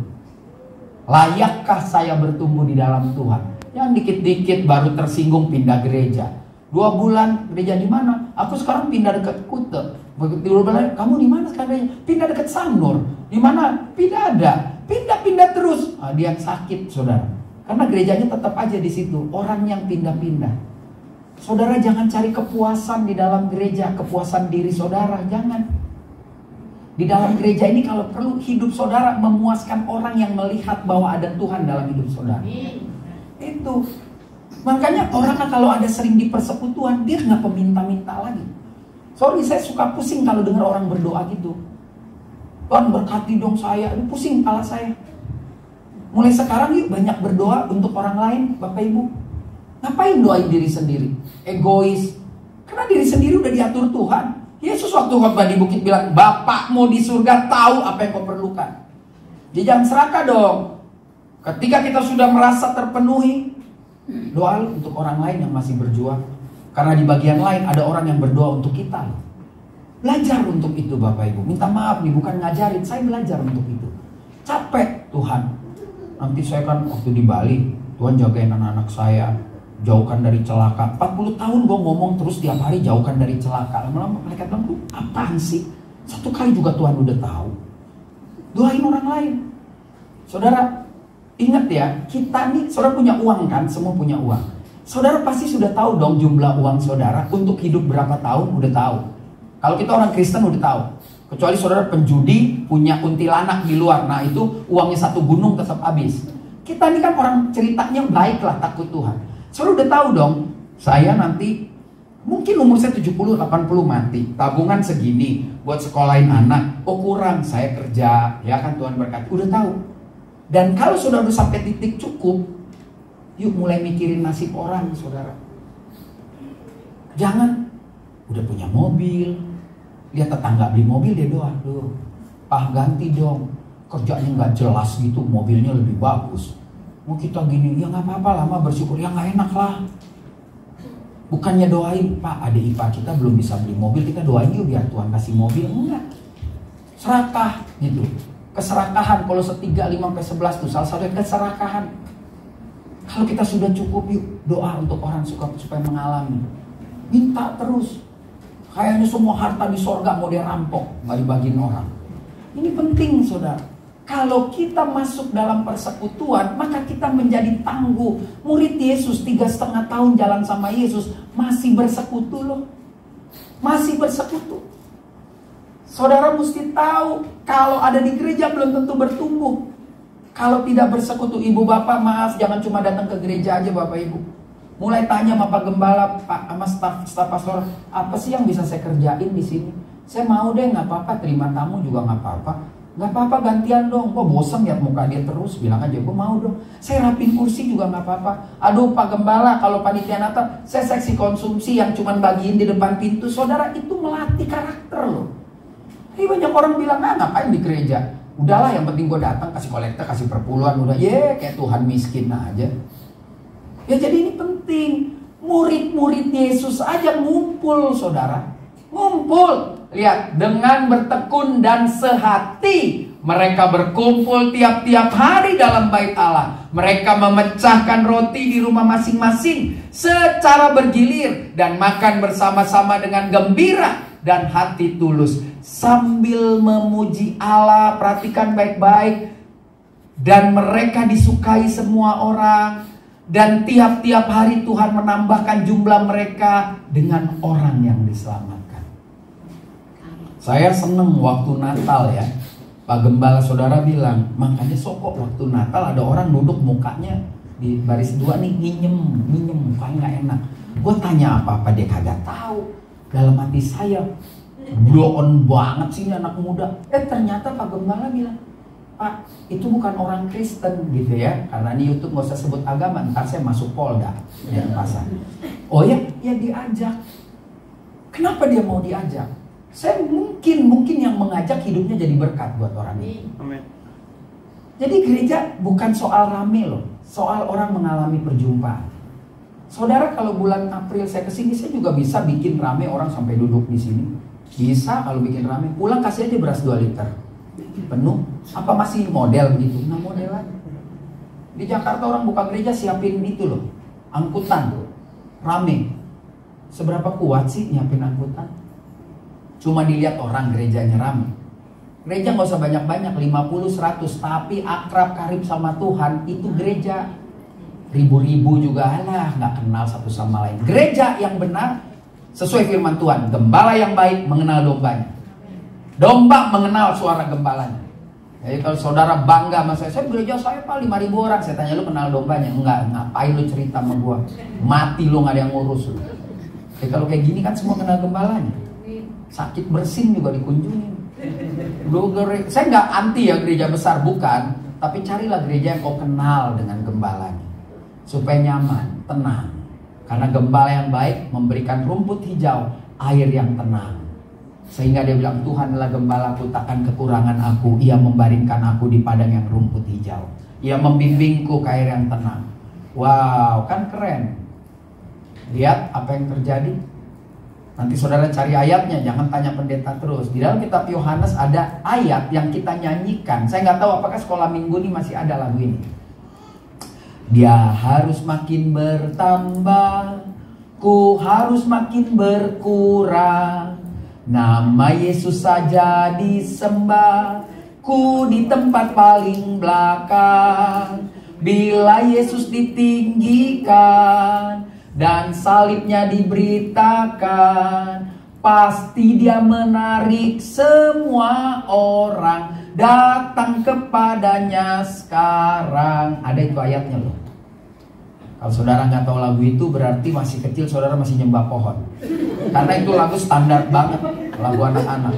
layakkah saya bertumbuh di dalam Tuhan. Yang dikit-dikit baru tersinggung pindah gereja. 2 bulan gereja di mana? Aku sekarang pindah dekat Kute. Begitu bilang, kamu di mana sekarang? Pindah dekat Sanur. Di mana? Pindah ada. Pindah terus. Dia sakit, saudara. Karena gerejanya tetap aja di situ. Orang yang pindah-pindah. Saudara jangan cari kepuasan di dalam gereja, kepuasan diri saudara, jangan. Di dalam gereja ini kalau perlu hidup saudara memuaskan orang yang melihat bahwa ada Tuhan dalam hidup saudara. Itu. Makanya orang kalau ada sering di persekutuan, dia nggak peminta-minta lagi. Sorry, saya suka pusing kalau dengar orang berdoa gitu. Tuhan berkati dong saya, pusing kepala saya. Mulai sekarang yuk banyak berdoa untuk orang lain, Bapak Ibu. Ngapain doain diri sendiri? Egois. Karena diri sendiri udah diatur Tuhan. Yesus waktu khotbah di bukit bilang, Bapakmu di surga tahu apa yang kau perlukan. Jadi jangan serakah dong. Ketika kita sudah merasa terpenuhi, doa untuk orang lain yang masih berjuang. Karena di bagian lain ada orang yang berdoa untuk kita. Belajar untuk itu Bapak Ibu. Minta maaf nih, bukan ngajarin, saya belajar untuk itu. Capek Tuhan. Nanti saya kan waktu di Bali, Tuhan jagain anak-anak saya, jauhkan dari celaka. 40 tahun gue ngomong terus tiap hari jauhkan dari celaka. Lama-lama mereka bilang, lu apaan sih? 1 kali juga Tuhan udah tahu. Doain orang lain. Saudara, ingat ya, kita nih, saudara punya uang kan? Semua punya uang. Saudara pasti sudah tahu dong jumlah uang saudara untuk hidup berapa tahun, udah tahu. Kalau kita orang Kristen udah tahu. Kecuali saudara penjudi, punya kuntilanak di luar. Nah itu uangnya 1 gunung tetap habis. Kita ini kan orang ceritanya baiklah, takut Tuhan. Saudara udah tahu dong, saya nanti mungkin umur saya 70-80 mati. Tabungan segini buat sekolahin anak. Oh kurang, saya kerja, ya kan Tuhan berkati. Udah tahu. Dan kalau sudah udah sampai titik cukup, yuk mulai mikirin nasib orang, saudara. Jangan udah punya mobil, lihat tetangga beli mobil, dia doa, Pak ganti dong, kerjanya nggak jelas gitu, mobilnya lebih bagus. Mau kita gini, ya nggak apa-apa, lama bersyukur, ya nggak enak lah. Bukannya doain, Pak adik ipar kita belum bisa beli mobil, kita doain yuk biar Tuhan kasih mobil. Enggak. Serakah gitu. Keserakahan, Kolose 3:5-11 tuh salah satu keserakahan. Kalau kita sudah cukup, yuk doa untuk orang supaya mengalami. Minta terus. Kayaknya semua harta di sorga mau dia rampok, nggak dibagiin orang. Ini penting saudara. Kalau kita masuk dalam persekutuan, maka kita menjadi tangguh. Murid Yesus 3,5 tahun jalan sama Yesus, masih bersekutu loh. Masih bersekutu. Saudara mesti tahu, kalau ada di gereja belum tentu bertumbuh. Kalau tidak bersekutu, ibu bapak maaf, jangan cuma datang ke gereja aja bapak ibu. Mulai tanya sama Pak Gembala, sama staf pastor, apa sih yang bisa saya kerjain di sini? Saya mau deh, nggak apa-apa, terima tamu juga nggak apa-apa. Nggak apa-apa, gantian dong. Gue bosan lihat muka dia terus, bilang aja gue mau dong. Saya rapin kursi juga nggak apa-apa. Aduh Pak Gembala, kalau panitia Natal, saya seksi konsumsi yang cuma bagiin di depan pintu. Saudara, itu melatih karakter loh. Ini banyak orang bilang, ngapain di gereja? Udahlah, yang penting gue datang, kasih kolektor, kasih perpuluhan, udah kayak Tuhan miskin aja. Ya jadi ini penting. Murid-murid Yesus aja ngumpul, saudara. Ngumpul. Lihat, dengan bertekun dan sehati mereka berkumpul tiap-tiap hari dalam bait Allah. Mereka memecahkan roti di rumah masing-masing secara bergilir dan makan bersama-sama dengan gembira dan hati tulus sambil memuji Allah. Perhatikan baik-baik. Dan mereka disukai semua orang. Dan tiap-tiap hari Tuhan menambahkan jumlah mereka dengan orang yang diselamatkan. Saya seneng waktu Natal ya. Pak Gembala saudara bilang, makanya sokok waktu Natal ada orang duduk mukanya di baris 2 nih, nyinyem mukanya nggak enak. Gue tanya apa-apa dia kagak tahu. Dalam hati saya, blow on banget sih ini anak muda. Ternyata Pak Gembala bilang, Pak, itu bukan orang Kristen gitu ya. Karena di YouTube nggak usah sebut agama, ntar saya masuk Polda ya, pasar. Oh ya diajak. Kenapa dia mau diajak? Saya mungkin yang mengajak hidupnya jadi berkat buat orang ini. Amin. Jadi gereja bukan soal rame loh, soal orang mengalami perjumpaan. Saudara, kalau bulan April saya kesini, saya juga bisa bikin rame orang sampai duduk di sini. Bisa kalau bikin rame, pulang kasih aja beras 2 liter. Penuh. Apa masih model begitu? Nah, modelan. Di Jakarta orang buka gereja siapin itu loh, angkutan rame. Seberapa kuat sih nyiapin angkutan? Cuma dilihat orang gerejanya rame. Gereja nggak usah banyak-banyak, 50, 100, tapi akrab karib sama Tuhan, itu gereja. Ribu-ribu juga alah, nggak kenal satu sama lain. Gereja yang benar sesuai firman Tuhan, gembala yang baik mengenal dombanya. Domba mengenal suara gembalanya. Jadi kalau saudara bangga sama saya gereja saya Pak 5.000 orang. Saya tanya, lu kenal dombanya? Enggak, ngapain lu cerita sama gua? Mati lu, gak ada yang ngurus lu. Jadi kalau kayak gini kan semua kenal gembalanya. Sakit bersin juga dikunjungin. Saya nggak anti ya gereja besar, bukan. Tapi carilah gereja yang kau kenal dengan gembalanya. Supaya nyaman, tenang. Karena gembala yang baik memberikan rumput hijau, air yang tenang. Sehingga dia bilang, Tuhan adalah gembalaku, takkan kekurangan aku. Ia membaringkan aku di padang yang rumput hijau. Ia membimbingku ke air yang tenang. Wow, kan keren. Lihat apa yang terjadi. Nanti saudara cari ayatnya, jangan tanya pendeta terus. Di dalam kitab Yohanes ada ayat yang kita nyanyikan. Saya nggak tahu apakah sekolah minggu ini masih ada lagu ini. Dia harus makin bertambah, ku harus makin berkurang. Nama Yesus saja disembah, ku di tempat paling belakang. Bila Yesus ditinggikan dan salibnya diberitakan, pasti dia menarik semua orang datang kepadanya sekarang. Ada itu ayatnya loh. Kalau saudara nggak tahu lagu itu, berarti masih kecil, saudara masih nyembah pohon. Karena itu lagu standar banget, lagu anak-anak.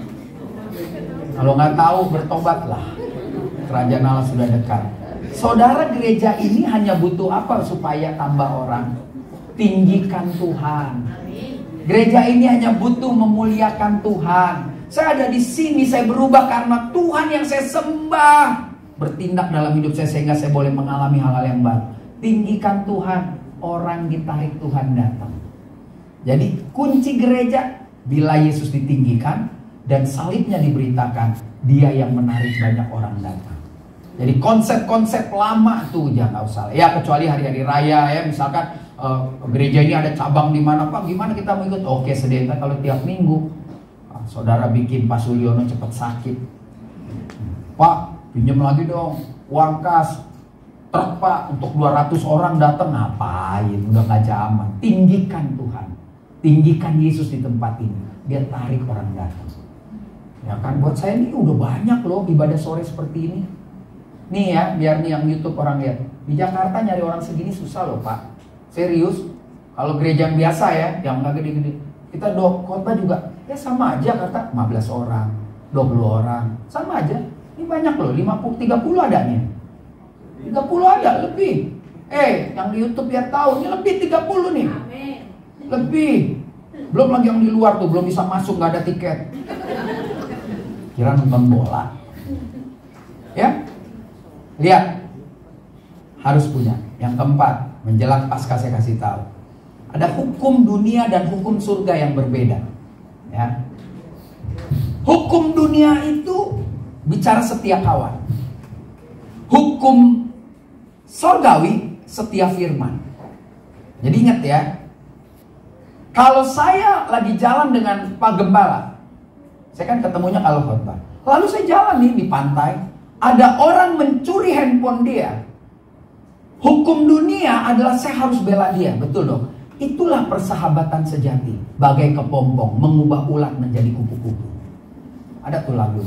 Kalau nggak tahu, bertobatlah. Kerajaan Allah sudah dekat. Saudara, gereja ini hanya butuh apa supaya tambah orang? Tinggikan Tuhan. Gereja ini hanya butuh memuliakan Tuhan. Saya ada di sini, saya berubah karena Tuhan yang saya sembah bertindak dalam hidup saya sehingga saya boleh mengalami hal-hal yang baru. Tinggikan Tuhan, orang ditarik Tuhan datang. Jadi kunci gereja, bila Yesus ditinggikan dan salibnya diberitakan, dia yang menarik banyak orang datang. Jadi konsep-konsep lama tuh jangan usah. Ya kecuali hari-hari raya ya, misalkan gereja ini ada cabang di mana, Pak, gimana kita mau ikut? Oke, sedeta kalau tiap minggu. Saudara bikin Pak Sulyono cepat sakit. Pak, pinjam lagi dong uang kas. Truk Pak, untuk 200 orang datang, ngapain? Udah gak zaman. Tinggikan Tuhan. Tinggikan Yesus di tempat ini. Dia tarik orang datang. Ya kan, buat saya ini udah banyak loh ibadah sore seperti ini. Nih ya, biar nih yang YouTube orang lihat. Di Jakarta nyari orang segini susah loh Pak. Serius. Kalau gereja yang biasa ya, yang nggak gede-gede. Kita khotbah juga, ya sama aja kata 15 orang, 20 orang. Sama aja. Ini banyak loh, 30 ada nih. 30 ada, lebih. Yang di YouTube biar tahu, ini lebih 30 nih. Lebih. Belum lagi yang di luar tuh, belum bisa masuk, nggak ada tiket. Kira nonton bola. Ya, lihat. Harus punya. Yang keempat, menjelang Paskah saya kasih tahu. Ada hukum dunia dan hukum surga yang berbeda. Ya. Hukum dunia itu bicara setia kawan. Hukum surgawi setia firman. Jadi ingat ya, kalau saya lagi jalan dengan Pak Gembala, saya kan ketemunya kalau khotbah. Lalu saya jalan nih di pantai, ada orang mencuri handphone dia. Hukum dunia adalah saya harus bela dia, betul dong? Itulah persahabatan sejati, bagai kepompong mengubah ulat menjadi kupu-kupu. Ada tuh lagu.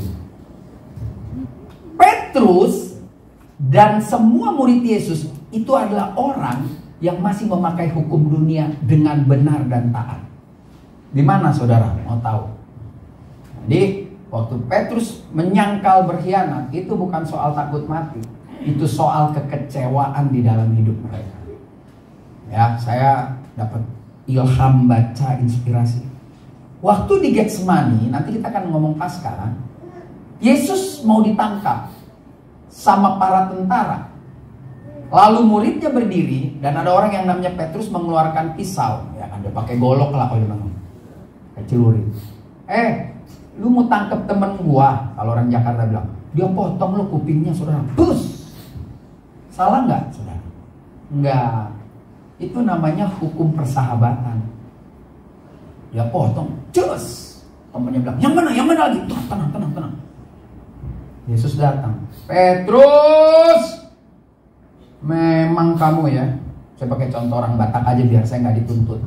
Petrus dan semua murid Yesus itu adalah orang yang masih memakai hukum dunia dengan benar dan taat. Di mana saudara? Mau tahu? Jadi waktu Petrus menyangkal berkhianat, itu bukan soal takut mati, itu soal kekecewaan di dalam hidup mereka. Ya, saya dapat ilham baca inspirasi. Waktu di Getsemani, nanti kita akan ngomong Paskah, Yesus mau ditangkap sama para tentara. Lalu muridnya berdiri dan ada orang yang namanya Petrus mengeluarkan pisau. Ya kan, dia pakai golok lah kalau dia celurin. Lu mau tangkap temen gua? Kalau orang Jakarta bilang, dia potong lu kupingnya saudara. Bus. Salah nggak saudara? Nggak. Itu namanya hukum persahabatan. Dia potong, cus. Temennya bilang, yang mana lagi? Tenang. Yesus datang. Petrus, memang kamu ya. Saya pakai contoh orang Batak aja biar saya nggak dituntut.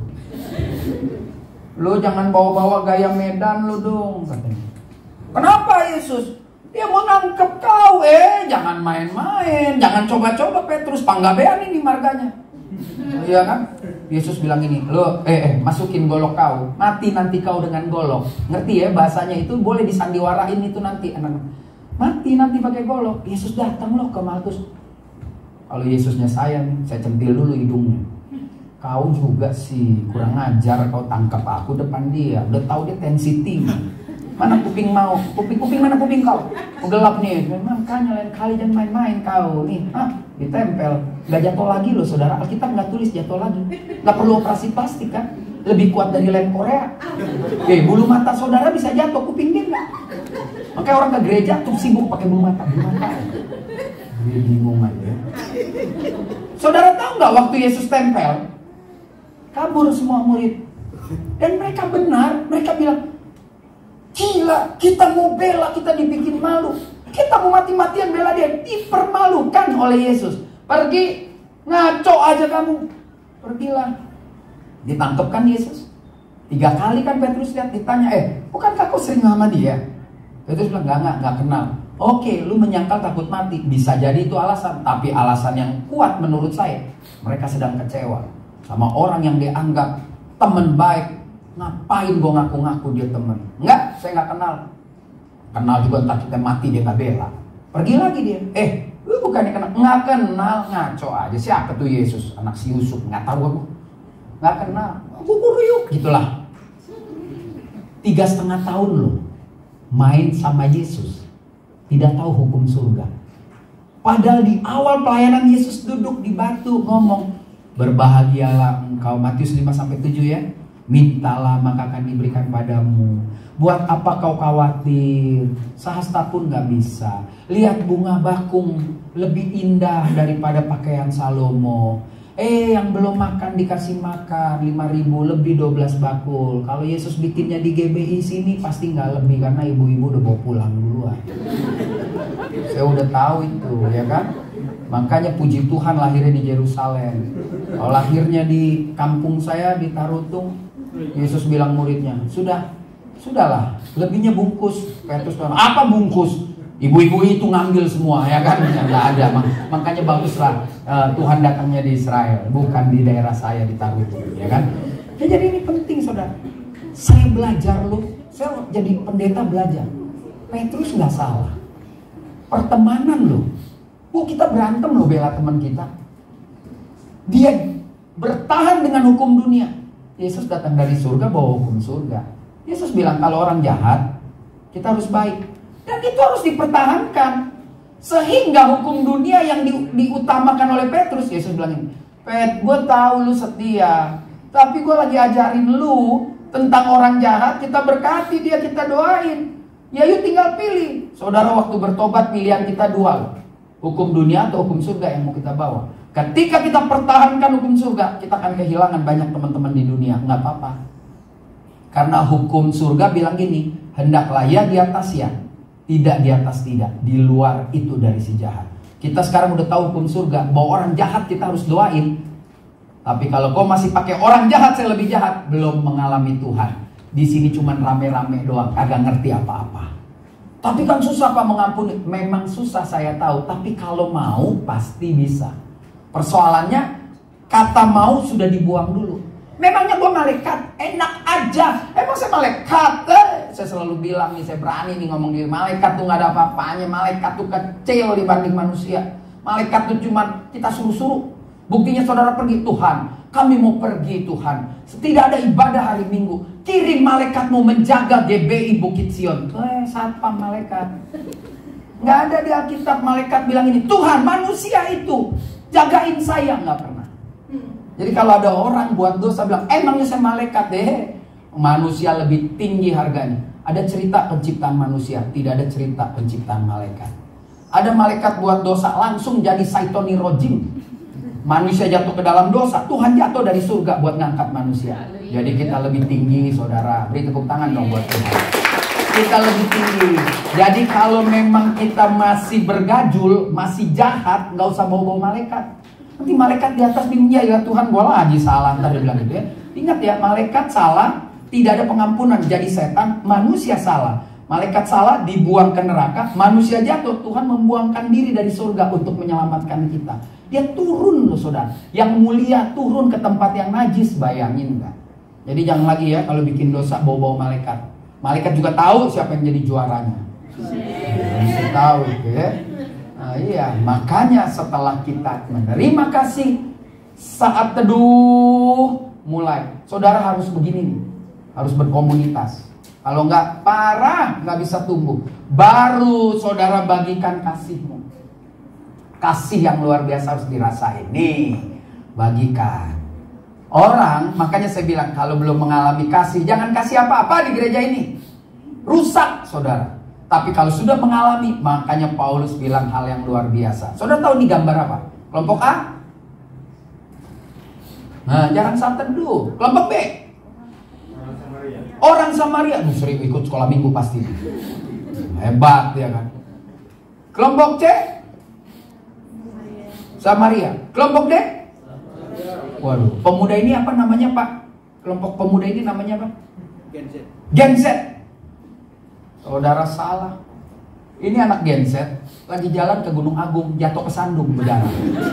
Lu jangan bawa-bawa gaya Medan lu dong, katanya. Kenapa Yesus? Dia mau nangkep kau, jangan main-main, jangan coba-coba Petrus, panggabean ini marganya. Iya kan? Yesus bilang ini, lo masukin golok kau, mati nanti kau dengan golok. Ngerti ya bahasanya itu, boleh disandiwarain itu nanti anak-anak. Mati nanti pakai golok. Yesus datang loh ke Malkus. Kalau Yesusnya saya nih, saya centil dulu hidungnya. Kau juga sih kurang ajar, kau tangkap aku depan dia. Udah tahu dia tensi tinggi. Mana kuping mau? Kuping mana kuping kau? Gelap nih. Makanya lain kali jangan main-main kau. Nih, ditempel. Gak jatuh lagi loh saudara. Alkitab gak tulis jatuh lagi. Gak perlu operasi plastik kan? Lebih kuat dari lem Korea. Bulu mata saudara bisa jatuh, kuping dia enggak. Makanya orang ke gereja tuh sibuk pakai bulu mata. Dia bingung aja. Saudara tahu nggak waktu Yesus tempel, kabur semua murid. Dan mereka benar, mereka bilang, gila, kita mau bela, kita dibikin malu. Kita mau mati-matian bela dia, dipermalukan oleh Yesus. Pergi, ngaco aja kamu. Pergilah. Ditangkap kan Yesus. 3 kali kan Petrus lihat, ditanya, bukankah kau sering sama dia? Petrus bilang, enggak kenal. Oke, lu menyangkal takut mati. Bisa jadi itu alasan. Tapi alasan yang kuat menurut saya, mereka sedang kecewa sama orang yang dianggap teman baik. Ngapain gue ngaku-ngaku dia teman? Enggak, saya nggak kenal. Kenal juga entar kita mati dia nggak bela. Pergi lagi dia. Lu bukannya kenal? Nggak kenal, ngaco aja. Siapa tuh Yesus? Anak si Yusuf? Nggak tahu aku. Nggak kenal. Guru yuk. Gitulah. 3,5 tahun loh main sama Yesus. Tidak tahu hukum surga. Padahal di awal pelayanan Yesus duduk di batu ngomong, berbahagialah engkau. Matius 5-7 ya. Mintalah maka akan diberikan padamu. Buat apa kau khawatir? Sehasta pun gak bisa. Lihat bunga bakung lebih indah daripada pakaian Salomo. Yang belum makan dikasih makan 5.000 lebih 12 bakul. Kalau Yesus bikinnya di GBI sini pasti gak lebih, karena ibu-ibu udah bawa pulang duluan. Saya udah tahu itu ya kan. Makanya puji Tuhan lahirnya di Yerusalem. Kalau lahirnya di kampung saya di Tarutung, Yesus bilang muridnya, sudah Sudahlah, lebihnya bungkus. Petrus bilang, apa bungkus? Ibu-ibu itu ngambil semua, ya kan? Nggak ada. Makanya baguslah Tuhan datangnya di Israel, bukan di daerah saya di Tarwit, ya kan? Ya, jadi ini penting, saudara. Saya belajar loh, saya jadi pendeta belajar. Petrus nggak salah. Pertemanan loh. Kita berantem loh bela teman kita. Dia bertahan dengan hukum dunia. Yesus datang dari surga bawa hukum surga. Yesus bilang kalau orang jahat, kita harus baik. Dan itu harus dipertahankan. Sehingga hukum dunia yang diutamakan oleh Petrus, Yesus bilang ini, Pet, gue tahu lu setia, tapi gue lagi ajarin lu tentang orang jahat, kita berkati dia, kita doain. Ya yuk tinggal pilih. Saudara, waktu bertobat pilihan kita dual. Hukum dunia atau hukum surga yang mau kita bawa. Ketika kita pertahankan hukum surga, kita akan kehilangan banyak teman-teman di dunia. Nggak apa-apa. Karena hukum surga bilang gini, hendaklah ya di atas ya, tidak di atas tidak, di luar itu dari si jahat. Kita sekarang udah tahu hukum surga, bahwa orang jahat kita harus doain. Tapi kalau kau masih pakai orang jahat, saya lebih jahat, belum mengalami Tuhan. Di sini cuma rame-rame doang, kagak ngerti apa-apa. Tapi kan susah Pak mengampuni. Memang susah, saya tahu. Tapi kalau mau pasti bisa. Persoalannya kata mau sudah dibuang dulu. Memangnya gue malaikat, enak aja. Emang saya malaikat? Saya selalu bilang nih, saya berani nih ngomong gini, malaikat tuh gak ada apa-apanya. Malaikat tuh kecil dibanding manusia. Malaikat tuh cuma kita suruh-suruh. Buktinya saudara pergi, Tuhan, kami mau pergi Tuhan. Tidak ada ibadah hari Minggu. Kirim malaikatmu menjaga GBI Bukit Sion. Satpam malaikat. Gak ada di Alkitab malaikat bilang ini, Tuhan manusia itu jagain saya. Gak pernah. Jadi kalau ada orang buat dosa bilang, emangnya saya malaikat deh. Manusia lebih tinggi harganya. Ada cerita penciptaan manusia, tidak ada cerita penciptaan malaikat. Ada malaikat buat dosa langsung jadi Saitoni Rojim. Manusia jatuh ke dalam dosa, Tuhan jatuh dari surga buat ngangkat manusia. Jadi kita lebih tinggi, saudara. Beri tepuk tangan dong buat Tuhan. Kita lebih tinggi. Jadi kalau memang kita masih bergajul, masih jahat, nggak usah bawa-bawa malaikat. Nanti malaikat di atas bingung, ya Tuhan gue lagi salah. Ntar dia bilang gitu ya. Ingat ya, malaikat salah, tidak ada pengampunan. Jadi setan, manusia salah. Malaikat salah, dibuang ke neraka. Manusia jatuh, Tuhan membuangkan diri dari surga untuk menyelamatkan kita. Dia turun loh saudara. Yang mulia turun ke tempat yang najis, bayangin nggak? Jadi jangan lagi ya kalau bikin dosa bawa-bawa malaikat. Malaikat juga tahu siapa yang jadi juaranya. Mesti tahu gitu ya. Nah, iya, makanya setelah kita menerima kasih, saat teduh mulai, saudara harus begini nih, harus berkomunitas. Kalau nggak parah, nggak bisa tumbuh. Baru saudara bagikan kasihmu. Kasih yang luar biasa harus dirasain. Nih, bagikan. Orang, makanya saya bilang kalau belum mengalami kasih, jangan kasih apa-apa di gereja ini. Rusak, saudara. Tapi kalau sudah mengalami, makanya Paulus bilang hal yang luar biasa. Saudara tahu ini gambar apa? Kelompok A? Nah, jarang santet dulu. Kelompok B? Orang Samaria. Sering ikut sekolah minggu pasti. Hebat ya kan. Kelompok C? Samaria. Kelompok D? Waduh, pemuda ini apa namanya Pak? Kelompok pemuda ini namanya apa? Gen Z. Saudara salah. Ini anak Gen Z lagi jalan ke Gunung Agung, jatuh ke sandung berdarah.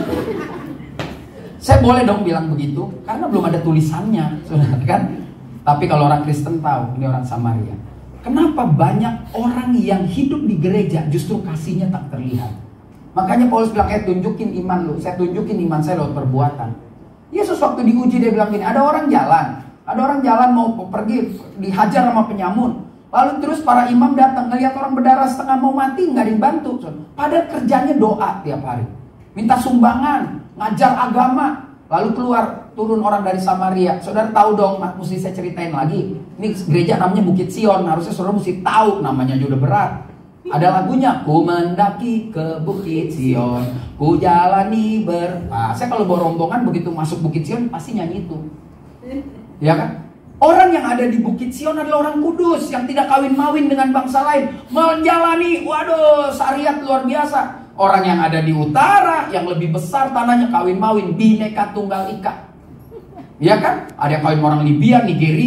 Saya boleh dong bilang begitu karena belum ada tulisannya, saudara kan? Tapi kalau orang Kristen tahu, ini orang Samaria. Kenapa banyak orang yang hidup di gereja justru kasihnya tak terlihat? Makanya Paulus bilang, tunjukin iman lu. Saya tunjukin iman saya lewat perbuatan. Yesus waktu diuji dia bilang gini, ada orang jalan mau pergi, dihajar sama penyamun. Lalu terus para imam datang, ngelihat orang berdarah setengah mau mati, nggak dibantu. Padahal kerjanya doa tiap hari, minta sumbangan, ngajar agama. Lalu keluar, turun orang dari Samaria. Saudara tahu dong, mesti saya ceritain lagi. Ini gereja namanya Bukit Sion, harusnya saudara mesti tahu, namanya juga berat. Ada lagunya, ku mendaki ke Bukit Sion, ku jalani saya kalau bawa rombongan begitu masuk Bukit Sion pasti nyanyi itu. Ya kan? Orang yang ada di Bukit Sion adalah orang kudus yang tidak kawin-mawin dengan bangsa lain, menjalani, syariat luar biasa. Orang yang ada di utara yang lebih besar tanahnya kawin-mawin, bineka tunggal ika. Ya kan? Ada yang kawin orang Libya, Nigeria,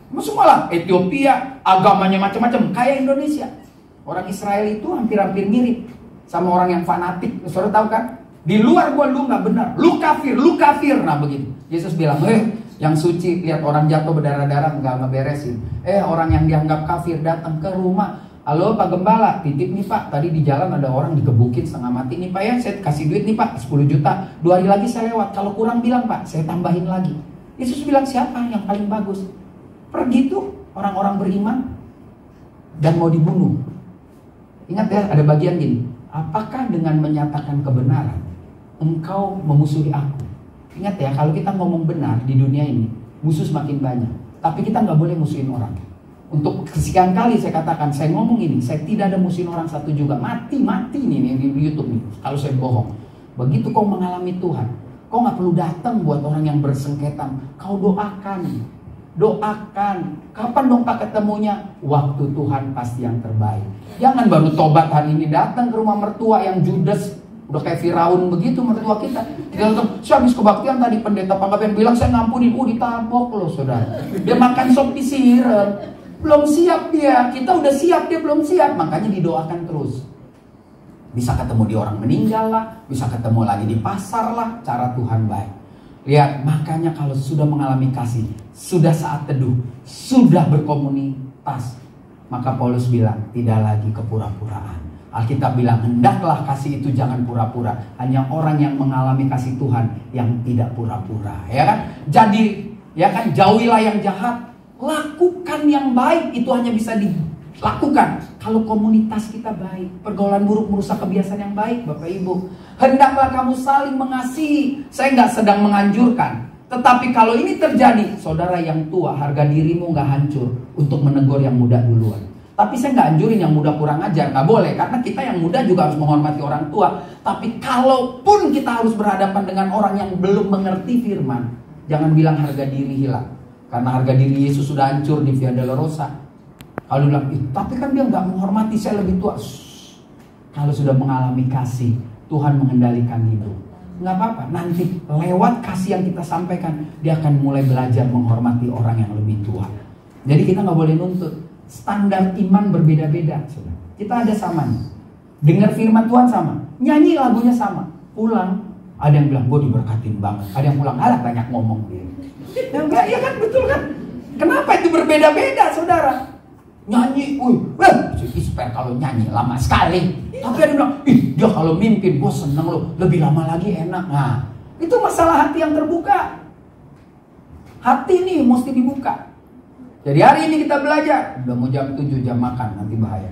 Semua lah, Ethiopia, agamanya macam-macam, kayak Indonesia. Orang Israel itu hampir-hampir mirip sama orang yang fanatik. Saudara tahu kan? Di luar gua lu nggak benar, lu kafir, lu kafir. Nah begitu. Yesus bilang, yang suci lihat orang jatuh berdarah-darah nggak ngeberesin. Orang yang dianggap kafir datang ke rumah. Halo Pak Gembala, titip nih Pak, tadi di jalan ada orang digebukin setengah mati nih Pak ya, saya kasih duit nih Pak, 10 juta, 2 hari lagi saya lewat, kalau kurang bilang Pak, saya tambahin lagi. Yesus bilang siapa yang paling bagus? Pergi tuh orang-orang beriman dan mau dibunuh. Ingat ya, ada bagian gini, apakah dengan menyatakan kebenaran engkau memusuhi aku? Ingat ya, kalau kita ngomong benar di dunia ini, musuh semakin banyak, tapi kita nggak boleh musuhin orang. Untuk kesekian kali saya katakan, saya ngomong ini, saya tidak ada musuhin orang satu juga. Mati nih di YouTube nih, kalau saya bohong. Begitu kau mengalami Tuhan, kau gak perlu datang buat orang yang bersengketa. Kau doakan. Kapan dong Pak ketemunya? Waktu Tuhan pasti yang terbaik. Jangan baru tobat hari ini, datang ke rumah mertua yang judes. Udah kayak Firaun begitu mertua kita. Kita datang, saya habis kebaktian tadi pendeta Panggabean bilang saya ngampunin. Ditabok loh saudara. Dia makan sop disiram. Belum siap dia, kita udah siap, dia belum siap. Makanya didoakan terus. Bisa ketemu di orang meninggal lah, bisa ketemu lagi di pasar lah. Cara Tuhan baik. Lihat, makanya kalau sudah mengalami kasih, sudah saat teduh, sudah berkomunitas, maka Paulus bilang, tidak lagi kepura-puraan. Alkitab bilang, hendaklah kasih itu jangan pura-pura. Hanya orang yang mengalami kasih Tuhan yang tidak pura-pura, ya kan? Jadi, ya kan, jauhilah yang jahat. Lakukan yang baik, itu hanya bisa dilakukan kalau komunitas kita baik. Pergaulan buruk merusak kebiasaan yang baik, Bapak Ibu. Hendaklah kamu saling mengasihi. Saya nggak sedang menganjurkan, tetapi kalau ini terjadi, saudara yang tua, harga dirimu nggak hancur untuk menegur yang muda duluan. Tapi saya nggak anjurin yang muda kurang ajar, nggak boleh, karena kita yang muda juga harus menghormati orang tua. Tapi kalaupun kita harus berhadapan dengan orang yang belum mengerti firman, jangan bilang harga diri hilang. Karena harga diri Yesus sudah hancur di Via Dolorosa. Kalau bilang, tapi kan dia nggak menghormati, saya lebih tua. Kalau sudah mengalami kasih, Tuhan mengendalikan hidup. Nggak apa-apa, nanti lewat kasih yang kita sampaikan, dia akan mulai belajar menghormati orang yang lebih tua. Jadi kita nggak boleh nuntut. Standar iman berbeda-beda. Kita ada samanya. Dengar firman Tuhan sama, nyanyi lagunya sama. Pulang, ada yang bilang, gue diberkatin banget. Ada yang pulang, alah banyak ngomong dia. Ya kan, betul kan? Kenapa itu berbeda-beda saudara? Nyanyi, si Isper kalau nyanyi lama sekali. Tapi ada yang bilang, dia kalau mimpin gue seneng loh, lebih lama lagi enak. Nah, itu masalah hati yang terbuka. Hati nih mesti dibuka. Jadi hari ini kita belajar. Udah mau jam 7 jam makan, nanti bahaya.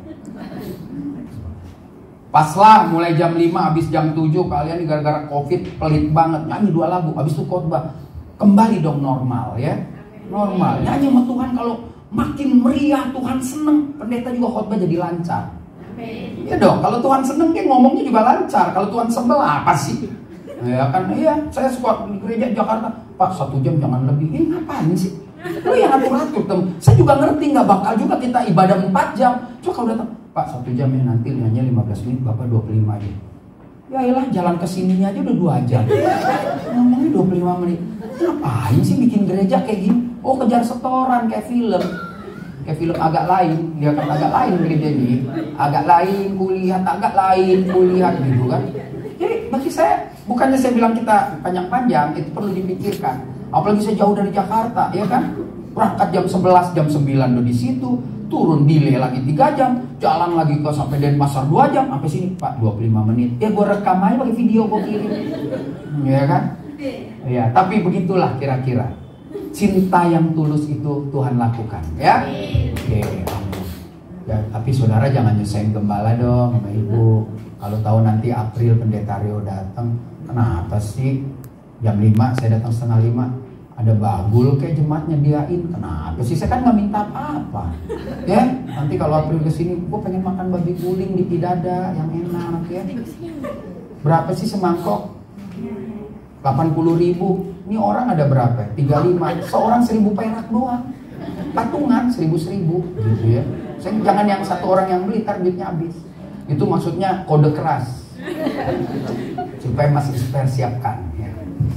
Paslah mulai jam 5 habis jam 7, kalian gara-gara Covid pelit banget, nyanyi 2 lagu, habis itu khotbah. Kembali dong normal ya. Normal. Nyanyi sama Tuhan, kalau makin meriah Tuhan seneng, pendeta juga khotbah jadi lancar. Iya dong, kalau Tuhan seneng dia ngomongnya juga lancar. Kalau Tuhan sebel apa sih? Ya kan, iya, saya suka di gereja Jakarta, Pak 1 jam jangan lebih. Ngapain sih? Lu yang atur-atur tem. Saya juga ngerti nggak bakal juga kita ibadah 4 jam. Coba kalau datang, Pak 1 jam ya, nanti hanya 15 menit, Bapak 25 aja. Ya iyalah, jalan kesininya aja udah 2 jam. Ngomongnya 25 menit. Ngapain sih bikin gereja kayak gini? Oh, kejar setoran kayak film. Kayak film agak lain. Dia kan agak lain gereja ini. Agak lain kulihat, agak lain kulihat gitu kan. Jadi bagi saya, bukannya saya bilang kita panjang-panjang, itu perlu dipikirkan. Apalagi saya jauh dari Jakarta, ya kan? Berangkat jam 11, jam 9 udah di situ. Turun delay lagi 3 jam, jalan lagi ke sampai Denpasar 2 jam, sampai sini Pak 25 menit. Ya gue rekam aja pakai video gue kirim. Ya kan? Ya, tapi begitulah kira-kira. Cinta yang tulus itu Tuhan lakukan, ya. Oke. Ya, tapi saudara jangan nyusahin gembala dong, Bapak Ibu. Kalau tahu nanti April pendeta Rio datang, kenapa sih jam 5 saya datang setengah 5? Ada bagul kayak jemaatnya diain, kenapa sih? Saya kan nggak minta apa-apa, ya. Nanti kalau April kesini, gue pengen makan babi guling di Pidada yang enak, ya. Berapa sih semangkok? 80.000. Ini orang ada berapa? 35. Seorang 1.000 perak doang. Patungan 1.000 gitu ya. Jangan yang satu orang yang beli, ntar duitnya habis. Itu maksudnya kode keras supaya masih dipersiapkan ya.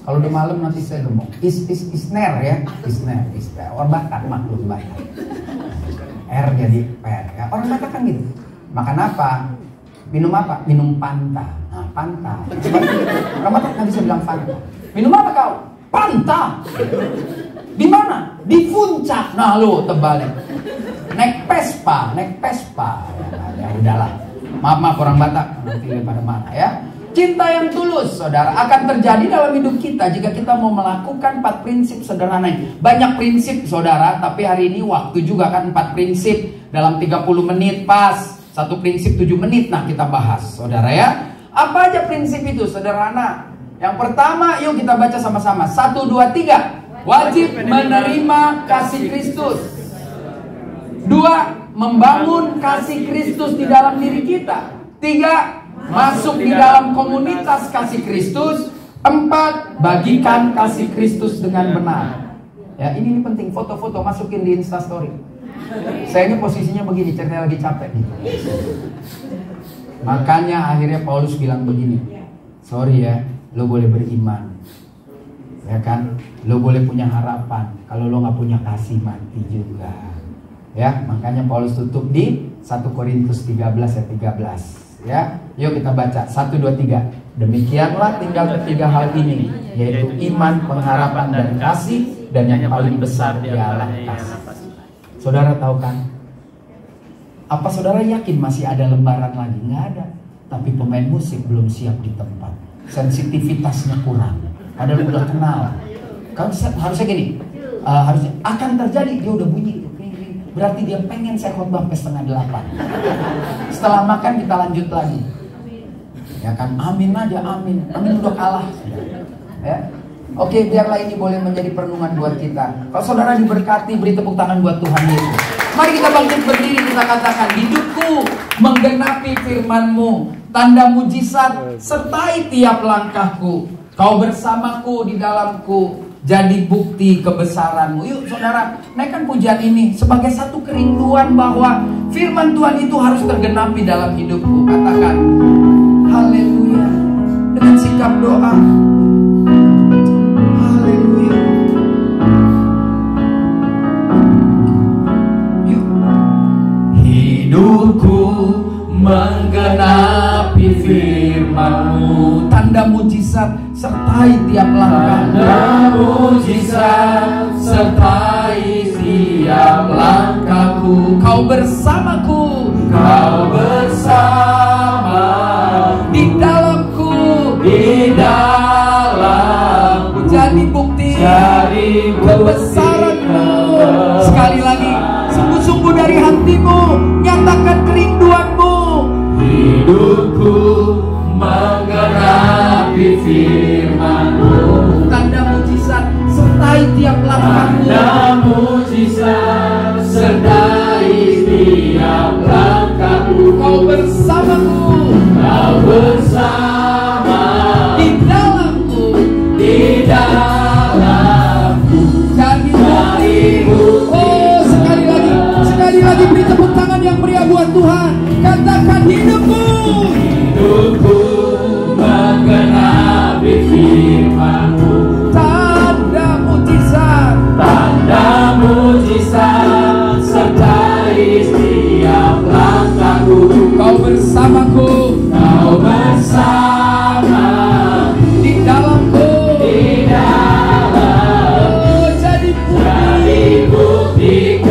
Kalau udah malam nanti saya gemuk. Isner ya, Isner. Orang Batak maklum Batak. R jadi per. Ya, orang Batak kan gitu. Makan apa? Minum apa? Minum Fanta. Nah, Fanta. Orang Batak nggak bisa bilang Fanta. Minum apa kau? Fanta. Di mana? Di puncak. Nah lu tebalnya. Naik Vespa. Ya udahlah. Maaf orang Batak. Nanti pada mana ya? Cinta yang tulus, saudara, akan terjadi dalam hidup kita jika kita mau melakukan 4 prinsip sederhana ini. Banyak prinsip, saudara, tapi hari ini waktu juga kan 4 prinsip dalam 30 menit pas. 1 prinsip 7 menit, nah kita bahas, saudara ya. Apa aja prinsip itu, sederhana. Yang pertama, yuk kita baca sama-sama. 1, 2, 3. Wajib menerima kasih Kristus. 2, membangun kasih Kristus di dalam diri kita. 3, masuk di dalam komunitas kasih Kristus. 4, bagikan kasih Kristus dengan benar. Ya, ini penting, foto-foto masukin di Instastory. Saya ini posisinya begini, ceritanya lagi capek nih. Makanya akhirnya Paulus bilang begini, sorry ya, lo boleh beriman, ya kan, lo boleh punya harapan, kalau lo nggak punya kasih mati juga. Ya, makanya Paulus tutup di 1 Korintus 13 ayat 13. Ya, yuk kita baca 1, 2, 3. Demikianlah tinggal ketiga hal ini, yaitu iman, pengharapan, dan kasih. Dan yang paling besar ialah kasih. Saudara tahu kan? Apa saudara yakin masih ada lembaran lagi? Nggak ada. Tapi pemain musik belum siap di tempat. Sensitivitasnya kurang. Padahal udah kenal. Kan harusnya gini. Harusnya akan terjadi, dia udah bunyi. Berarti dia pengen saya khotbah sampai 7:30. Setelah makan kita lanjut lagi. Ya kan, amin aja, amin. Amin udah kalah. Ya. Oke, biarlah ini boleh menjadi perenungan buat kita. Kalau saudara diberkati, beri tepuk tangan buat Tuhan Yesus. Mari kita bangkit berdiri, kita katakan, hidupku menggenapi firman-Mu. Tanda mujizat sertai tiap langkahku. Kau bersamaku di dalamku. Jadi bukti kebesaran-Mu. Yuk saudara, naikkan pujian ini sebagai satu kerinduan bahwa firman Tuhan itu harus tergenapi dalam hidupku. Katakan, haleluya, dengan sikap doa. Haleluya. Yuk. Hidupku menggenapi firman-Mu. Tanda mujizat sertai tiap langkah. Tanda mujizat sertai tiap langkahku. Kau bersamaku. Kau bersama Di dalamku. di dalamku. Jadi bukti kebesaran-Mu. Sekali lagi, sungguh-sungguh dari hatimu nyatakan kerinduan-Mu. Hidupku menggenapi firman-Mu. Tanda mujizat sertai tiap langkahmu. Tanda mujizat sertai tiap langkahku. Kau bersamaku. Kau bersama Di dalamku. di dalamku. Jadi bukti. Oh, sekali lagi beri tepuk tangan yang meriah buat Tuhan. Katakan, hidupku. Hidupku menggenapi firman-Mu. Tanda mujizat. Tanda mujizat sertai setiap langkahku. Kau bersamaku. Kau bersama Di dalamku. di dalam. Oh, jadi Bukti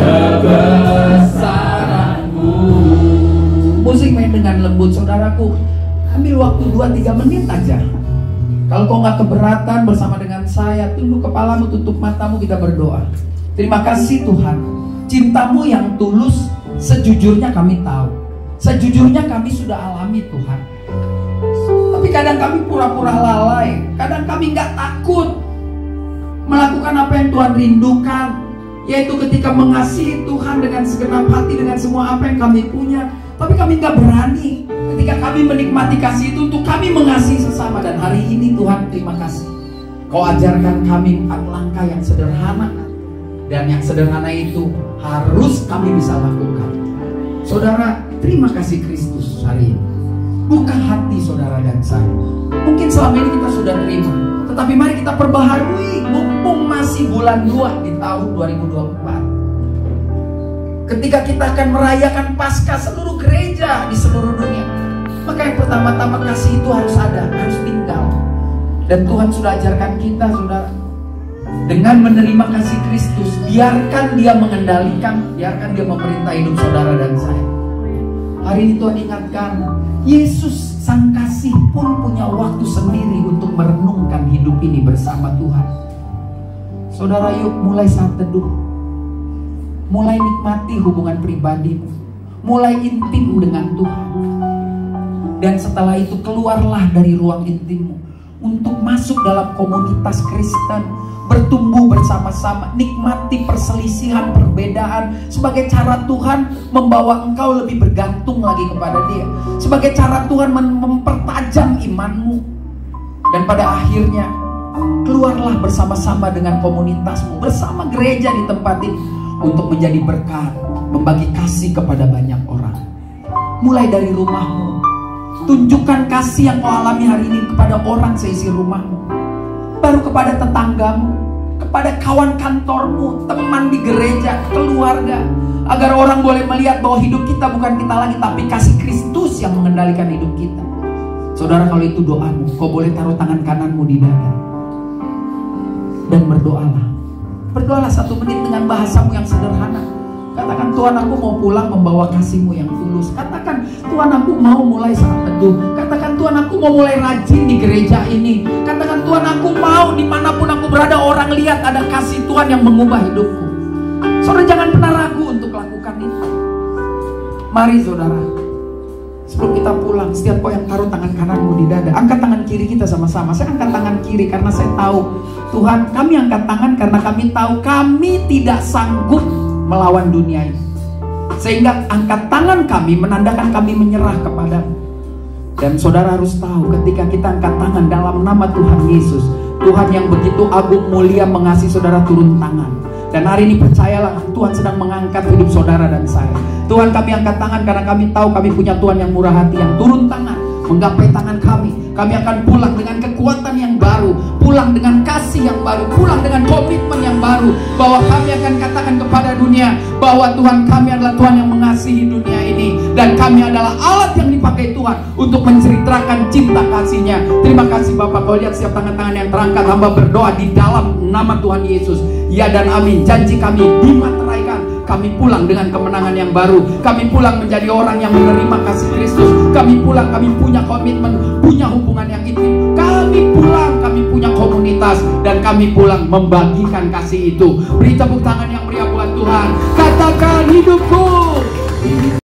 kebesaran-Mu. musik main dengan lembut, saudaraku. Ambil waktu 2-3 menit aja. Kalau kau nggak keberatan bersama dengan saya, tunduk kepalamu, tutup matamu, kita berdoa. Terima kasih Tuhan, cinta-Mu yang tulus, sejujurnya kami tahu. Sejujurnya kami sudah alami Tuhan. Tapi kadang kami pura-pura lalai. Kadang kami nggak takut melakukan apa yang Tuhan rindukan, yaitu ketika mengasihi Tuhan dengan segenap hati, dengan semua apa yang kami punya. Tapi kami nggak berani ketika kami menikmati kasih itu untuk kami mengasihi sesama. Dan hari ini Tuhan, terima kasih, Kau ajarkan kami 4 langkah yang sederhana. Dan yang sederhana itu harus kami bisa lakukan. Saudara, terima kasih Kristus hari ini. Buka hati saudara dan saya. Mungkin selama ini kita sudah terima, Tetapi mari kita perbaharui, mumpung masih bulan 2 di tahun 2024. Ketika kita akan merayakan Paskah seluruh gereja di seluruh dunia, maka yang pertama-tama kasih itu harus ada, harus tinggal. Dan Tuhan sudah ajarkan kita, saudara, dengan menerima kasih Kristus, biarkan Dia mengendalikan, biarkan Dia memerintah hidup saudara dan saya. Hari ini Tuhan ingatkan, Yesus Sang Kasih pun punya waktu sendiri untuk merenungkan hidup ini bersama Tuhan. Saudara, yuk mulai saat teduh, mulai nikmati hubungan pribadimu, mulai intim dengan Tuhan. Dan setelah itu keluarlah dari ruang intimmu untuk masuk dalam komunitas Kristen, bertumbuh bersama-sama, nikmati perselisihan, perbedaan sebagai cara Tuhan membawa engkau lebih bergantung lagi kepada Dia, sebagai cara Tuhan mempertajam imanmu. Dan pada akhirnya keluarlah bersama-sama dengan komunitasmu, bersama gereja di tempat ini, untuk menjadi berkat, membagi kasih kepada banyak orang. Mulai dari rumahmu, tunjukkan kasih yang kau alami hari ini kepada orang seisi rumahmu, baru kepada tetanggamu, kepada kawan kantormu, teman di gereja, keluarga, agar orang boleh melihat bahwa hidup kita bukan kita lagi, tapi kasih Kristus yang mengendalikan hidup kita. Saudara, kalau itu doamu, kau boleh taruh tangan kananmu di dada dan berdoalah. Berdoalah 1 menit dengan bahasamu yang sederhana. Katakan, Tuhan, aku mau pulang membawa kasih-Mu yang tulus. Katakan, Tuhan, aku mau mulai saat teduh. Katakan, Tuhan, aku mau mulai rajin di gereja ini. Katakan, Tuhan, aku mau dimanapun aku berada orang lihat ada kasih Tuhan yang mengubah hidupku. Saudara, jangan pernah ragu untuk lakukan itu. Mari saudara, sebelum kita pulang, setiap kau yang taruh tangan kananmu di dada, angkat tangan kiri kita sama-sama. Saya angkat tangan kiri karena saya tahu, Tuhan, kami angkat tangan karena kami tahu kami tidak sanggup melawan dunia ini. Sehingga angkat tangan kami menandakan kami menyerah kepadamu. Dan saudara harus tahu, ketika kita angkat tangan dalam nama Tuhan Yesus, Tuhan yang begitu agung mulia mengasihi saudara turun tangan. Dan hari ini percayalah, Tuhan sedang mengangkat hidup saudara dan saya. Tuhan, kami angkat tangan karena kami tahu kami punya Tuhan yang murah hati, yang turun tangan, menggapai tangan kami. Kami akan pulang dengan kekuatan yang baru, pulang dengan kasih yang baru, pulang dengan komitmen yang baru, bahwa kami akan katakan kepada dunia bahwa Tuhan kami adalah Tuhan yang mengasihi dunia ini, dan kami adalah alat yang dipakai Tuhan untuk menceritakan cinta kasih-Nya. Terima kasih Bapak. Kau lihat setiap tangan-tangan yang terangkat, hamba berdoa di dalam nama Tuhan Yesus, ya dan amin. Janji kami dimateraikan. Kami pulang dengan kemenangan yang baru. Kami pulang menjadi orang yang menerima kasih Kristus. Kami pulang, kami punya komitmen, punya hubungan yang intim. Kami pulang, kami punya komunitas, dan kami pulang membagikan kasih itu. Beri tepuk tangan yang meriah buat Tuhan. Katakan, hidupku